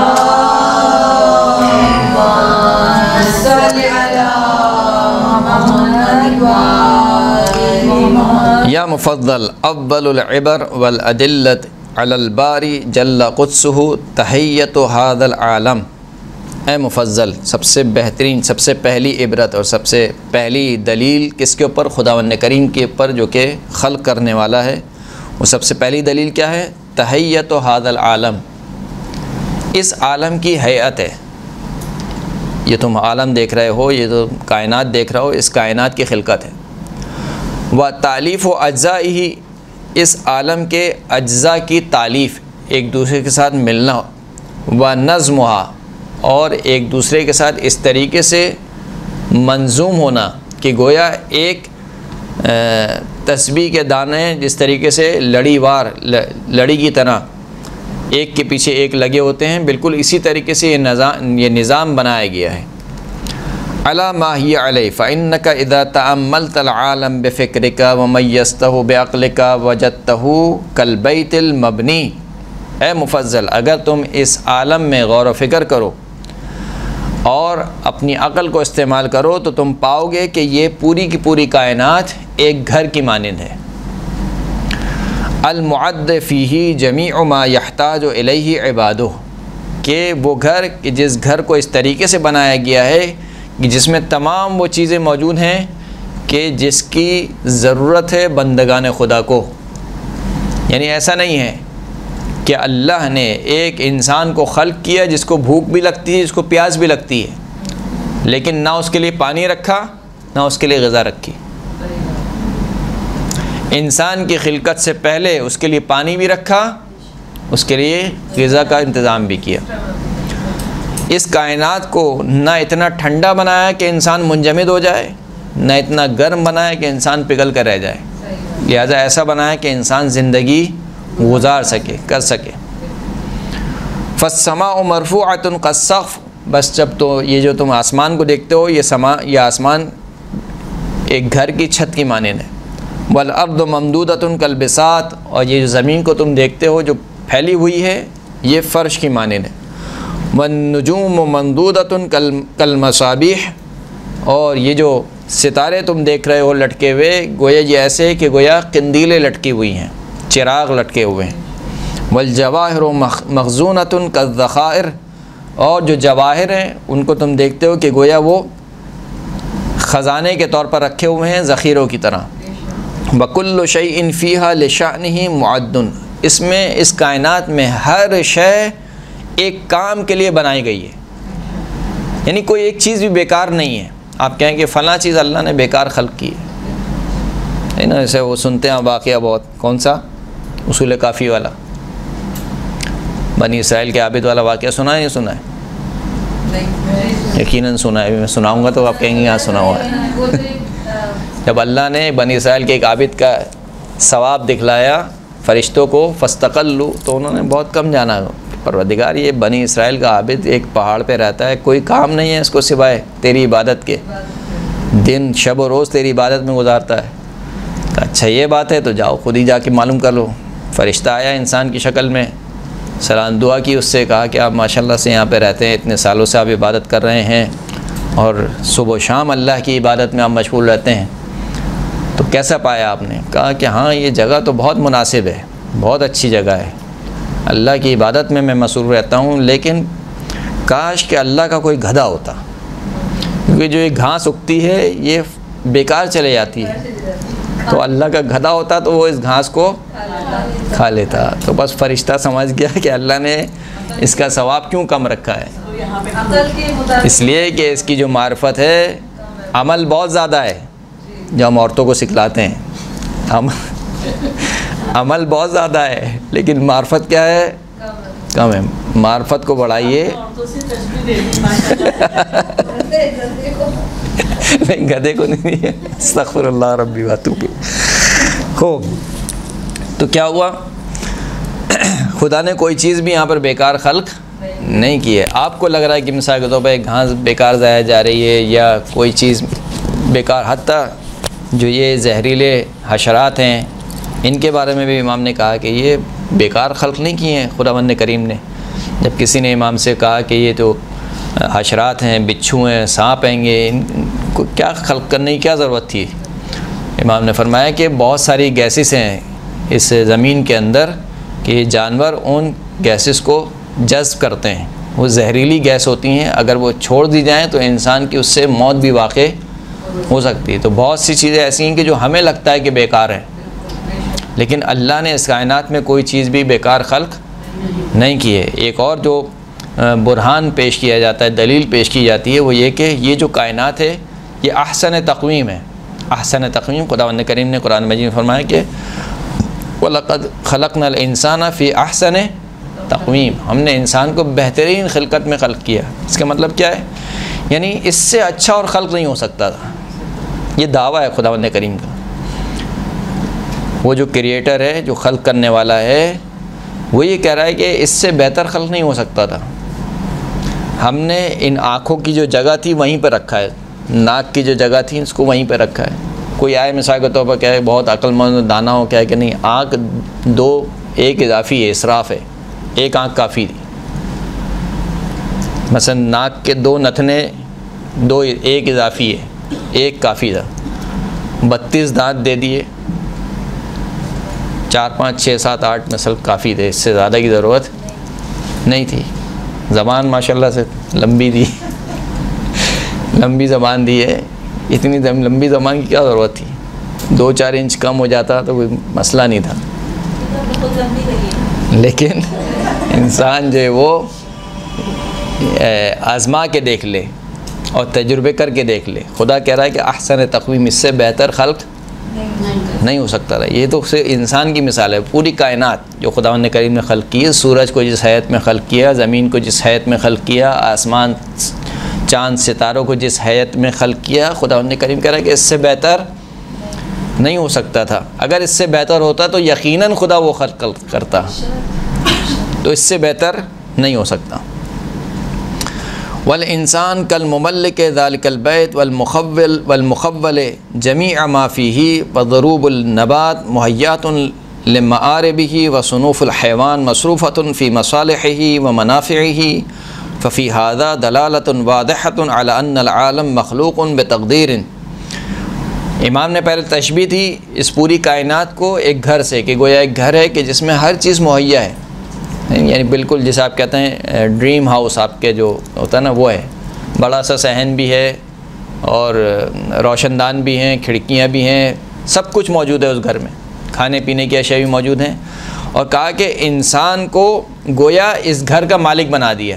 S2: या मुफ़द्दल अव्वलुल इबर वल अदिल्लत अलल बारी जल्ल क़ुद्सुहु तहिय्यतु हाज़ल आलम। ए मुफ़ज़्ज़ल, सबसे बेहतरीन, सबसे पहली इबरत और सबसे पहली दलील किसके ऊपर, खुदावंद करीम के ऊपर जो कि खल्क़ करने वाला है। वो सबसे पहली दलील क्या है, तहिय्यतु हाज़ल आलम, इस आलम की हैयत है। ये तुम आलम देख रहे हो, ये तो कायनात देख रहे हो, इस कायनात की खिलकत है। व तालीफ़ व अज्जा ही, इस आलम के अज्जा की तालीफ़, एक दूसरे के साथ मिलना, व नज़्मुहा, और एक दूसरे के साथ इस तरीके से मंजूम होना कि गोया एक तस्बीह के दाने जिस तरीके से लड़ी की तरह एक के पीछे एक लगे होते हैं, बिल्कुल इसी तरीके से ये निज़ाम बनाया गया है। अला मा हिय अलैहि फ़इन्नका इज़ा तअम्मलतल आलम बिफ़िक्रिका व मय्यज़तहु बिअक़लिका वजदतहु कल बैतिल मबनी। ए मुफ़ज़्ज़ल, अगर तुम इस आलम में गौर व फ़िक्र करो और अपनी अक़ल को इस्तेमाल करो तो तुम पाओगे कि ये पूरी की पूरी कायनात एक घर की मानिंद है। अल-मुअद्द फ़ीही जमीअ मा यहताजु इलैहि इबादुहु, कि वो घर, कि जिस घर को इस तरीके से बनाया गया है कि जिसमें तमाम वो चीज़ें मौजूद हैं कि जिसकी ज़रूरत है बंदगान खुदा को। यानी ऐसा नहीं है कि अल्लाह ने एक इंसान को खल्क़ किया जिसको भूख भी लगती है, जिसको प्यास भी लगती है, लेकिन ना उसके लिए पानी रखा ना उसके लिए ग़िज़ा रखी। इंसान की खिलकत से पहले उसके लिए पानी भी रखा, उसके लिए ग़िज़ा का इंतज़ाम भी किया। इस कायनात को ना इतना ठंडा बनाया कि इंसान मुंजमद हो जाए, ना इतना गर्म बनाया कि इंसान पिघल कर रह जाए। लिहाजा ऐसा बनाया कि इंसान ज़िंदगी गुजार सके, कर सके। फ़स्समाउ मरफ़ूअतुन कस्सक़फ़, बस जब तो ये जो तुम आसमान को देखते हो, ये आसमान एक घर की छत की मानिंद है। वल अर्दु ममदूदतुन कल बिसात, और ये जो ज़मीन को तुम देखते हो जो फैली हुई है, ये फ़र्श की मानिंद है। वन नुजूम ममदूदतुन कल मसाबिह, और ये जो सितारे तुम देख रहे हो लटके हुए, गोया ये ऐसे है कि गोया कंदीलें लटकी हुई हैं, चिराग लटके हुए हैं। वल जवाहिर मखजूनतुन कल ज़ख़ाइर, और जो जवाहिर हैं उनको तुम देखते हो कि गोया वो ख़ज़ाने के तौर पर रखे हुए हैं, ज़ख़ीरों की तरह। वकुल्लु शैइन फ़ीहा लिशानिही मुअद्दुन, इसमें इस कायनात में हर शय एक काम के लिए बनाई गई है, यानी कोई एक चीज़ भी बेकार नहीं है। आप कहें कि फ़लाँ चीज़ अल्लाह ने बेकार खल्क़ की है ना। जैसे वो सुनते हैं वाक़या बहुत, कौन सा, उसूल काफ़ी वाला, बनी इसराइल के आबिद वाला वाक़या सुना है, ये सुना है? यकीनन सुना है। मैं सुनाऊँगा तो आप कहेंगे यहाँ सुना हुआ है। जब अल्लाह ने बनी इसराइल के एक आबिद का सवाब दिखलाया फ़रिश्तों को, फ़स्तक़ल्लू, तो उन्होंने बहुत कम जाना, परवरदिगार ये बनी इसराइल का आबिद एक पहाड़ पे रहता है, कोई काम नहीं है इसको सिवाय तेरी इबादत के, दिन शब व रोज़ तेरी इबादत में गुजारता है। अच्छा ये बात है तो जाओ खुद ही जाके मालूम कर लो। फ़रिश्ता आया इंसान की शक्ल में, सलाम दुआ की, उससे कहा कि आप माशाल्लाह से यहाँ पे रहते हैं, इतने सालों से आप इबादत कर रहे हैं और सुबह शाम अल्लाह की इबादत में आप मशगूल रहते हैं, तो कैसा पाया आपने? कहा कि हाँ ये जगह तो बहुत मुनासिब है, बहुत अच्छी जगह है, अल्लाह की इबादत में मैं मसरूफ़ रहता हूँ, लेकिन काश कि अल्लाह का कोई गधा होता, क्योंकि जो ये घास उगती है ये बेकार चले जाती है, तो अल्लाह का गधा होता तो वो इस घास को खा लेता। तो बस फ़रिश्ता समझ गया कि अल्लाह ने इसका सवाब क्यों कम रखा है, इसलिए कि इसकी जो मार्फत है, अमल बहुत ज़्यादा है जो हम औरतों को सिखलाते हैं, हम अमल बहुत ज़्यादा है लेकिन मार्फत क्या है, कम है। मार्फत को बढ़ाइए। नहीं गधे को नहीं है, अस्तग़फ़िरुल्लाह रब्बी व अतूबु इलैह। खूब, तो क्या हुआ, खुदा ने कोई चीज़ भी यहाँ पर बेकार खल्क़ नहीं की है। आपको लग रहा है कि मिसाल के तौर पर घास बेकार ज़ाया जा रही है या कोई चीज़ बेकार, हत्ता जो ये जहरीले हशरात हैं इनके बारे में भी इमाम ने कहा कि ये बेकार खल्क़ नहीं किए हैं खुदावंद करीम ने। जब किसी ने इमाम से कहा कि ये तो हशरात हैं, बिच्छू हैं, सांप हैंगे, इनको क्या खल्क़ करने की क्या ज़रूरत थी, इमाम ने फरमाया कि बहुत सारी गैसेस हैं इस ज़मीन के अंदर कि जानवर उन गैसेस को जज़्ब करते हैं, वो जहरीली गैस होती हैं, अगर वो छोड़ दी जाएँ तो इंसान की उससे मौत भी वाक़ई हो सकती है। तो बहुत सी चीज़ें ऐसी हैं कि जो हमें लगता है कि बेकार है, लेकिन अल्लाह ने इस कायनात में कोई चीज़ भी बेकार खल्क़ नहीं की है। एक और जो बुरहान पेश किया जाता है, दलील पेश की जाती है, वो ये कि ये जो कायनात है ये अहसन तक़वीम है। अहसन तक़वीम खुदावंद करीम ने कुरान मजीद में फरमाया कि वलक़द खलक़नल इंसाना फ़ी अहसन तक़वीम, हमने इंसान को बेहतरीन खिलकत में खल्क़ किया। इसका मतलब क्या है, यानी इससे अच्छा और खल्क़ नहीं हो सकता था। ये दावा है खुदावंद करीम का। वो जो क्रिएटर है, जो खल्क़ करने वाला है, वो ये कह रहा है कि इससे बेहतर खल्क़ नहीं हो सकता था। हमने इन आँखों की जो जगह थी वहीं पर रखा है, नाक की जो जगह थी इसको वहीं पर रखा है। कोई आए मिसाल के तौर पर क्या है, बहुत अक्लमंद दाना हो, क्या है कि नहीं, आँख दो एक इजाफ़ी है, इसराफ़ है, एक आँख काफ़ी थी। मसलन नाक के दो नथने, दो एक इजाफ़ी है, एक काफ़ी था। 32 दांत दे दिए, 4 5 6 7 8 नस्ल काफ़ी थे, इससे ज़्यादा की ज़रूरत नहीं थी। ज़बान माशाल्लाह से लंबी दी, लंबी ज़बान दी है, इतनी लंबी ज़बान की क्या ज़रूरत थी, 2-4 इंच कम हो जाता तो कोई मसला नहीं था। लेकिन इंसान जो है वो आज़मा के देख ले और तजुर्बे करके देख ले। खुदा कह रहा है कि अहसन तक़वीम, इससे बेहतर खल्क़ नहीं हो सकता था। ये तो सिर्फ इंसान की मिसाल है। पूरी कायनात जो खुदावंद करीम ने खल्क़ की है, सूरज को जिस हैत में खल्क़ किया, ज़मीन को जिस हैत में खल्क़ किया, आसमान चाँद सितारों को जिस हैत में खल्क़ किया, खुदावंद करीम कह रहा है कि इससे बेहतर नहीं हो सकता था। अगर इससे बेहतर होता तो यकीनन खुदा वो खल्क़ करता, तो इससे बेहतर नहीं हो सकता। वल इंसान कल मुमल्लिक ज़ालिकल बैत वल मुख़व्वल जमीअ मा फ़ीही व ज़रूबुल नबात मुहय्यातुन लिमआरिबिही व सुनूफ़ुल हैवान मसरूफ़तुन फ़ी मसालिहिही व मनाफ़िही फ़फ़ी हाज़ा दलालतुन वाज़िहतुन अला अन्नल आलम मख़लूक़ुन बितक़दीरिन। इमाम ने पहले तशबीह थी इस पूरी कायनात को एक घर से, कि गोया एक घर है कि जिसमें हर चीज़ मुहैया है, यानी बिल्कुल जिसे आप कहते हैं ड्रीम हाउस आपके जो होता है ना, वो है। बड़ा सा सहन भी है और रोशनदान भी हैं, खिड़कियाँ भी हैं, सब कुछ मौजूद है उस घर में, खाने पीने की अशिया भी मौजूद हैं।
S1: और कहा कि इंसान को गोया इस घर का मालिक बना दिया,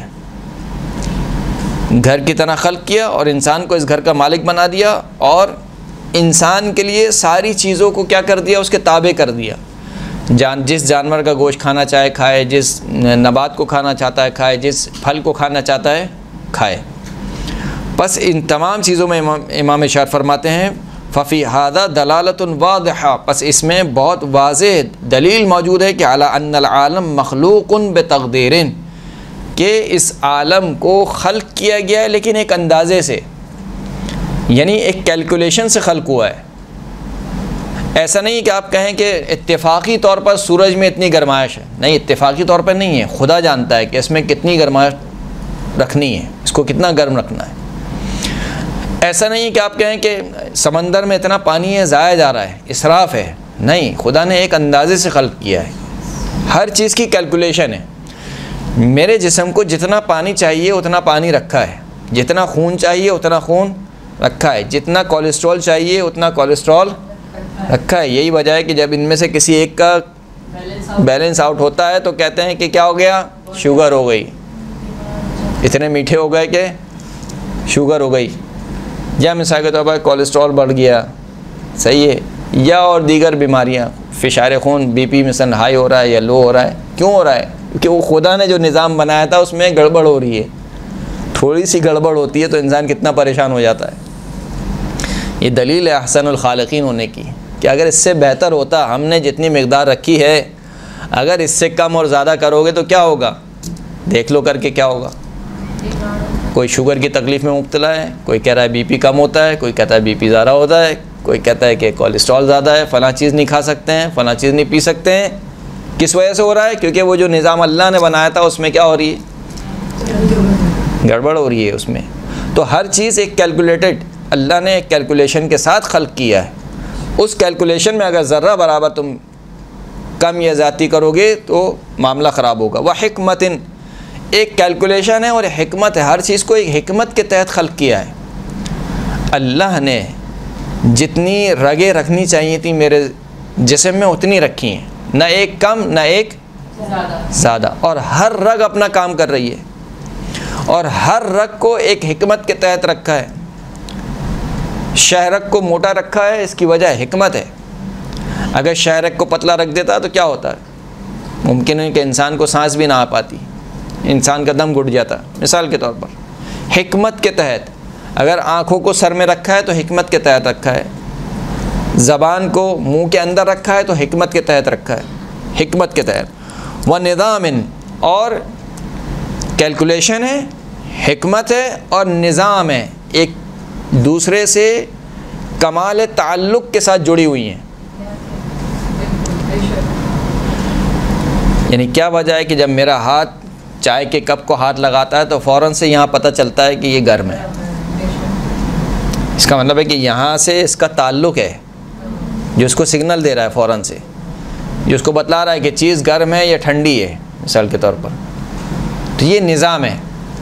S1: घर की तरह खल्क किया और इंसान को इस घर का मालिक बना दिया, और इंसान के लिए सारी चीज़ों को क्या कर दिया, उसके ताबे कर दिया। जिस जानवर का गोश्त खाना चाहे खाए, जिस नबात को खाना चाहता है खाए, जिस फल को खाना चाहता है खाए। बस इन तमाम चीज़ों में इमाम इरशाद फरमाते हैं फ़फ़ी हादा दलालतुन वादिहा, बस इसमें बहुत वाज़ेह दलील मौजूद है कि अला अन्नल आलम मखलूक़ुन बितक़दीरिन, कि इस आलम को खल्क किया गया है लेकिन एक अंदाज़े से, यानी एक कैलकुलेशन से खल्क हुआ है। ऐसा नहीं कि आप कहें कि इत्तेफाकी तौर पर सूरज में इतनी गर्माइश है, नहीं, इत्तेफाकी तौर पर नहीं है। खुदा जानता है कि इसमें कितनी गर्माइश रखनी है, इसको कितना गर्म रखना है। ऐसा नहीं कि आप कहें कि समंदर में इतना पानी है, ज़ाया जा रहा है, इसराफ है, नहीं, खुदा ने एक अंदाज़े से खल्क किया है। हर चीज़ की कैलकुलेशन है। मेरे जिस्म को जितना पानी चाहिए उतना पानी रखा है, जितना खून चाहिए उतना खून रखा है, जितना कोलेस्ट्रॉल चाहिए उतना कोलेस्ट्रॉल रखा है। यही वजह है कि जब इनमें से किसी एक का बैलेंस आउट होता है तो कहते हैं कि क्या हो गया, शुगर हो गई, इतने मीठे हो गए कि शुगर हो गई, या मिसाल के तौर पर कोलेस्ट्रॉल बढ़ गया, सही है, या और दीगर बीमारियां, फिशार खून, बीपी मिसल हाई हो रहा है या लो हो रहा है। क्यों हो रहा है? क्योंकि वो खुदा ने जो निज़ाम बनाया था उसमें गड़बड़ हो रही है। थोड़ी सी गड़बड़ होती है तो इंसान कितना परेशान हो जाता है। ये दलील है अहसनुल खालिकीन होने की, कि अगर इससे बेहतर होता, हमने जितनी मिक़दार रखी है, अगर इससे कम और ज़्यादा करोगे तो क्या होगा, देख लो करके क्या होगा। कोई शुगर की तकलीफ़ में मुब्तला है, कोई कह रहा है बीपी कम होता है, कोई कहता है बीपी ज़्यादा होता है, कोई कहता है कि कोलेस्ट्रॉल ज़्यादा है, फ़लाँ चीज़ नहीं खा सकते हैं, फ़लाँ चीज़ नहीं पी सकते हैं। किस वजह से हो रहा है? क्योंकि वो जो निज़ाम अल्लाह ने बनाया था उसमें क्या हो रही है, गड़बड़ हो रही है उसमें। तो हर चीज़ एक कैलकुलेटेड, अल्लाह ने एक कैलकुलेशन के साथ खल्क किया है। उस कैलकुलेशन में अगर ज़र्रा बराबर तुम कम या ज़्यादा करोगे तो मामला ख़राब होगा। वह हिकमतिन, एक कैलकुलेशन है और हिकमत है, हर चीज़ को एक हिकमत के तहत खल्क किया है। अल्लाह ने जितनी रगें रखनी चाहिए थी मेरे जिस्म में उतनी रखी हैं, न एक कम न एक ज़्यादा, और हर रग अपना काम कर रही है, और हर रग को एक हिकमत के तहत रखा है। शहरक को मोटा रखा है, इसकी वजह हिकमत है। अगर शहरक को पतला रख देता तो क्या होता है, मुमकिन है कि इंसान को सांस भी ना आ पाती, इंसान का दम घुट जाता। मिसाल के तौर पर हिकमत के तहत, अगर आँखों को सर में रखा है तो हिकमत के तहत रखा है, ज़बान को मुंह के अंदर रखा है तो हिकमत के तहत रखा है, हिकमत के तहत। व निज़ामिन, और कैलकुलेशन है, हिकमत है और निज़ाम है, एक दूसरे से कमाल ताल्लुक़ के साथ जुड़ी हुई हैं। यानी क्या वजह है कि जब मेरा हाथ चाय के कप को हाथ लगाता है तो फ़ौरन से यहाँ पता चलता है कि ये गर्म है। इसका मतलब है कि यहाँ से इसका ताल्लुक़ है, जो उसको सिग्नल दे रहा है फ़ौरन से, जो उसको बतला रहा है कि चीज़ गर्म है या ठंडी है, मिसाल के तौर पर। तो ये निज़ाम है।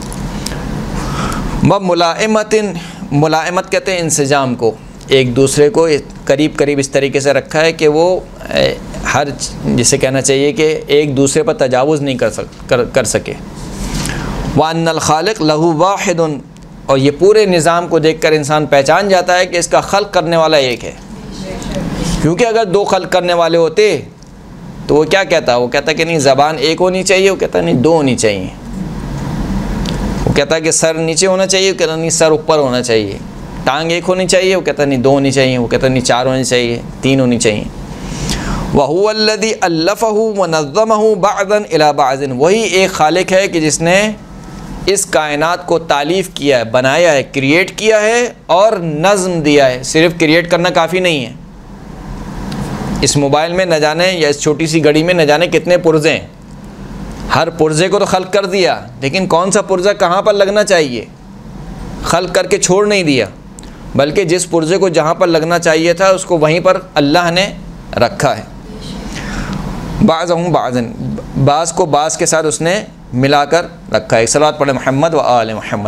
S1: व मुलाइमतिन, मुलाइमत कहते हैं इंसजाम को, एक दूसरे को करीब करीब इस तरीके से रखा है कि वो हर, जिसे कहना चाहिए कि एक दूसरे पर तजावुज़ नहीं कर सके। वान्नल खालिक लहू वाहिदुन, और ये पूरे निज़ाम को देखकर इंसान पहचान जाता है कि इसका खल्क करने वाला एक है। क्योंकि अगर दो खल्क करने वाले होते तो वो क्या कहता, वो कहता कि नहीं ज़बान एक होनी चाहिए, वो कहता नहीं दो होनी चाहिए। वो कहता कि सर नीचे होना चाहिए, वो कहता नहीं सर ऊपर होना चाहिए। टांग एक होनी चाहिए, वो कहता नहीं दो होनी चाहिए, वो कहता नहीं चार होनी चाहिए, तीन होनी चाहिए। वहुवल्लज़ी अल्लफ़हु व नज़्ज़महु बअज़न इला बअज़िन, वही एक खालिक है कि जिसने इस कायनात को तालीफ़ किया है, बनाया है, क्रिएट किया है और नज़्म दिया है। सिर्फ़ क्रिएट करना काफ़ी नहीं है। इस मोबाइल में न जाने, या इस छोटी सी घड़ी में न जाने कितने पुर्ज़े हैं। हर पुर्ज़े को तो खल्क कर दिया, लेकिन कौन सा पुर्ज़ा कहाँ पर लगना चाहिए खल्क करके छोड़ नहीं दिया, बल्कि जिस पुर्ज़े को जहाँ पर लगना चाहिए था उसको वहीं पर अल्लाह ने रखा है। बाज़हum बाज़न, बाज़ को बाज़ के साथ उसने मिलाकर रखा है। सलावत पढ़े मोहम्मद व आले मोहम्मद।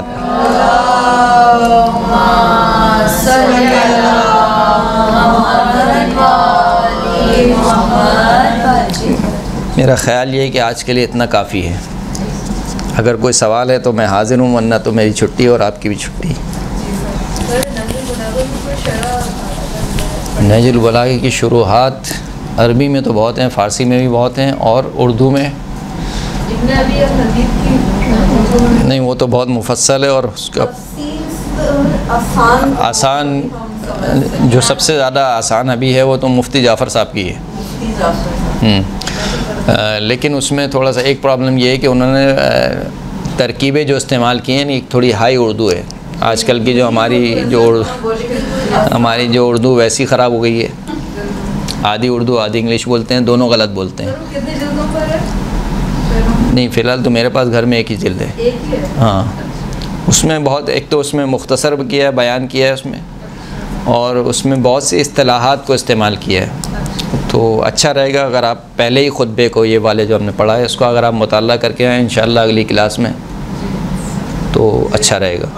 S1: मेरा ख़्याल ये है कि आज के लिए इतना काफ़ी है। अगर कोई सवाल है तो मैं हाज़िर हूँ, वरना तो मेरी छुट्टी और आपकी भी छुट्टी। नहजुल बलागा की शुरूहात अरबी में तो बहुत हैं, फ़ारसी में भी बहुत हैं, और उर्दू में नहीं, वो तो बहुत मुफस्सल है। और उसका आसान, जो सबसे ज़्यादा आसान अभी है वो तो मुफ्ती जाफ़र साहब की है। लेकिन उसमें थोड़ा सा एक प्रॉब्लम ये है कि उन्होंने तरकीबें जो इस्तेमाल की हैं, एक थोड़ी हाई उर्दू है। आजकल की जो हमारी जो उर्दू वैसी ख़राब हो गई है। आधी उर्दू आधी इंग्लिश बोलते हैं, दोनों गलत बोलते हैं। नहीं, फ़िलहाल तो मेरे पास घर में एक ही जिल्द है। हाँ, उसमें बहुत, एक तो उसमें मुख्तसर किया है, बयान किया है उसमें, और उसमें बहुत सी इस्तिलाहात को इस्तेमाल किया है। तो अच्छा रहेगा अगर आप पहले ही खुतबे को, ये वाले जो हमने पढ़ा है, उसको अगर आप मुताला करके आएँ इंशाअल्लाह अगली क्लास में, तो अच्छा रहेगा।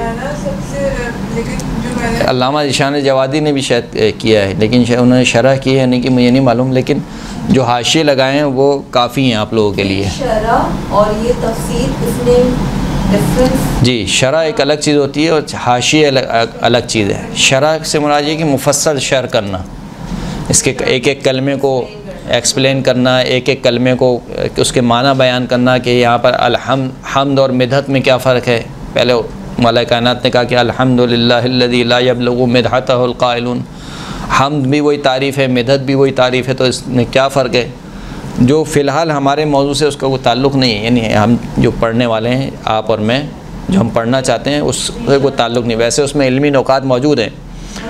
S1: अल्लामा ज़ीशान जवादी ने भी शायद किया है, लेकिन उन्होंने शरह की है नहीं, कि मुझे नहीं मालूम, लेकिन जो हाशिए लगाए हैं वो काफ़ी हैं आप लोगों के लिए।
S5: शरह और ये तफसीर, इसमें डिफरेंस? जी,
S1: शरह एक अलग चीज़ होती है और हाशिए अलग चीज़ है। शरह से मुराद ये कि मुफस्सल शरह करना, इसके एक एक कलमे को एक्सप्लेन करना, एक एक कलमे को उसके माना बयान करना कि यहाँ पर हम्द और मिदहत में क्या फ़र्क है। पहले मौला कायनात ने कहा कि अल्हम्दुलिल्लाहिल्लज़ी ला यबलुगु मिदहतहुल क़ाइलून, हम्द भी वही तारीफ़ है, मिदहत भी वही तारीफ़ है, तो इसमें क्या फ़र्क है। जो फ़िलहाल हमारे मौजू से उसका कोई ताल्लुक़ नहीं है, यानी हम जो पढ़ने वाले हैं, आप और मैं, जो हम पढ़ना चाहते हैं उससे कोई ताल्लुक़ नहीं। वैसे उसमें इल्मी नुकात मौजूद हैं।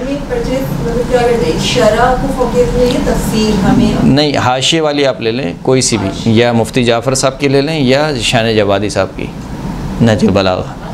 S1: नहीं, हाशिए वाली आप ले लें कोई सी भी, या मुफ्ती जाफ़र साहब की ले लें या ज़ीशान जवादी साहब की नहजुल बलागा।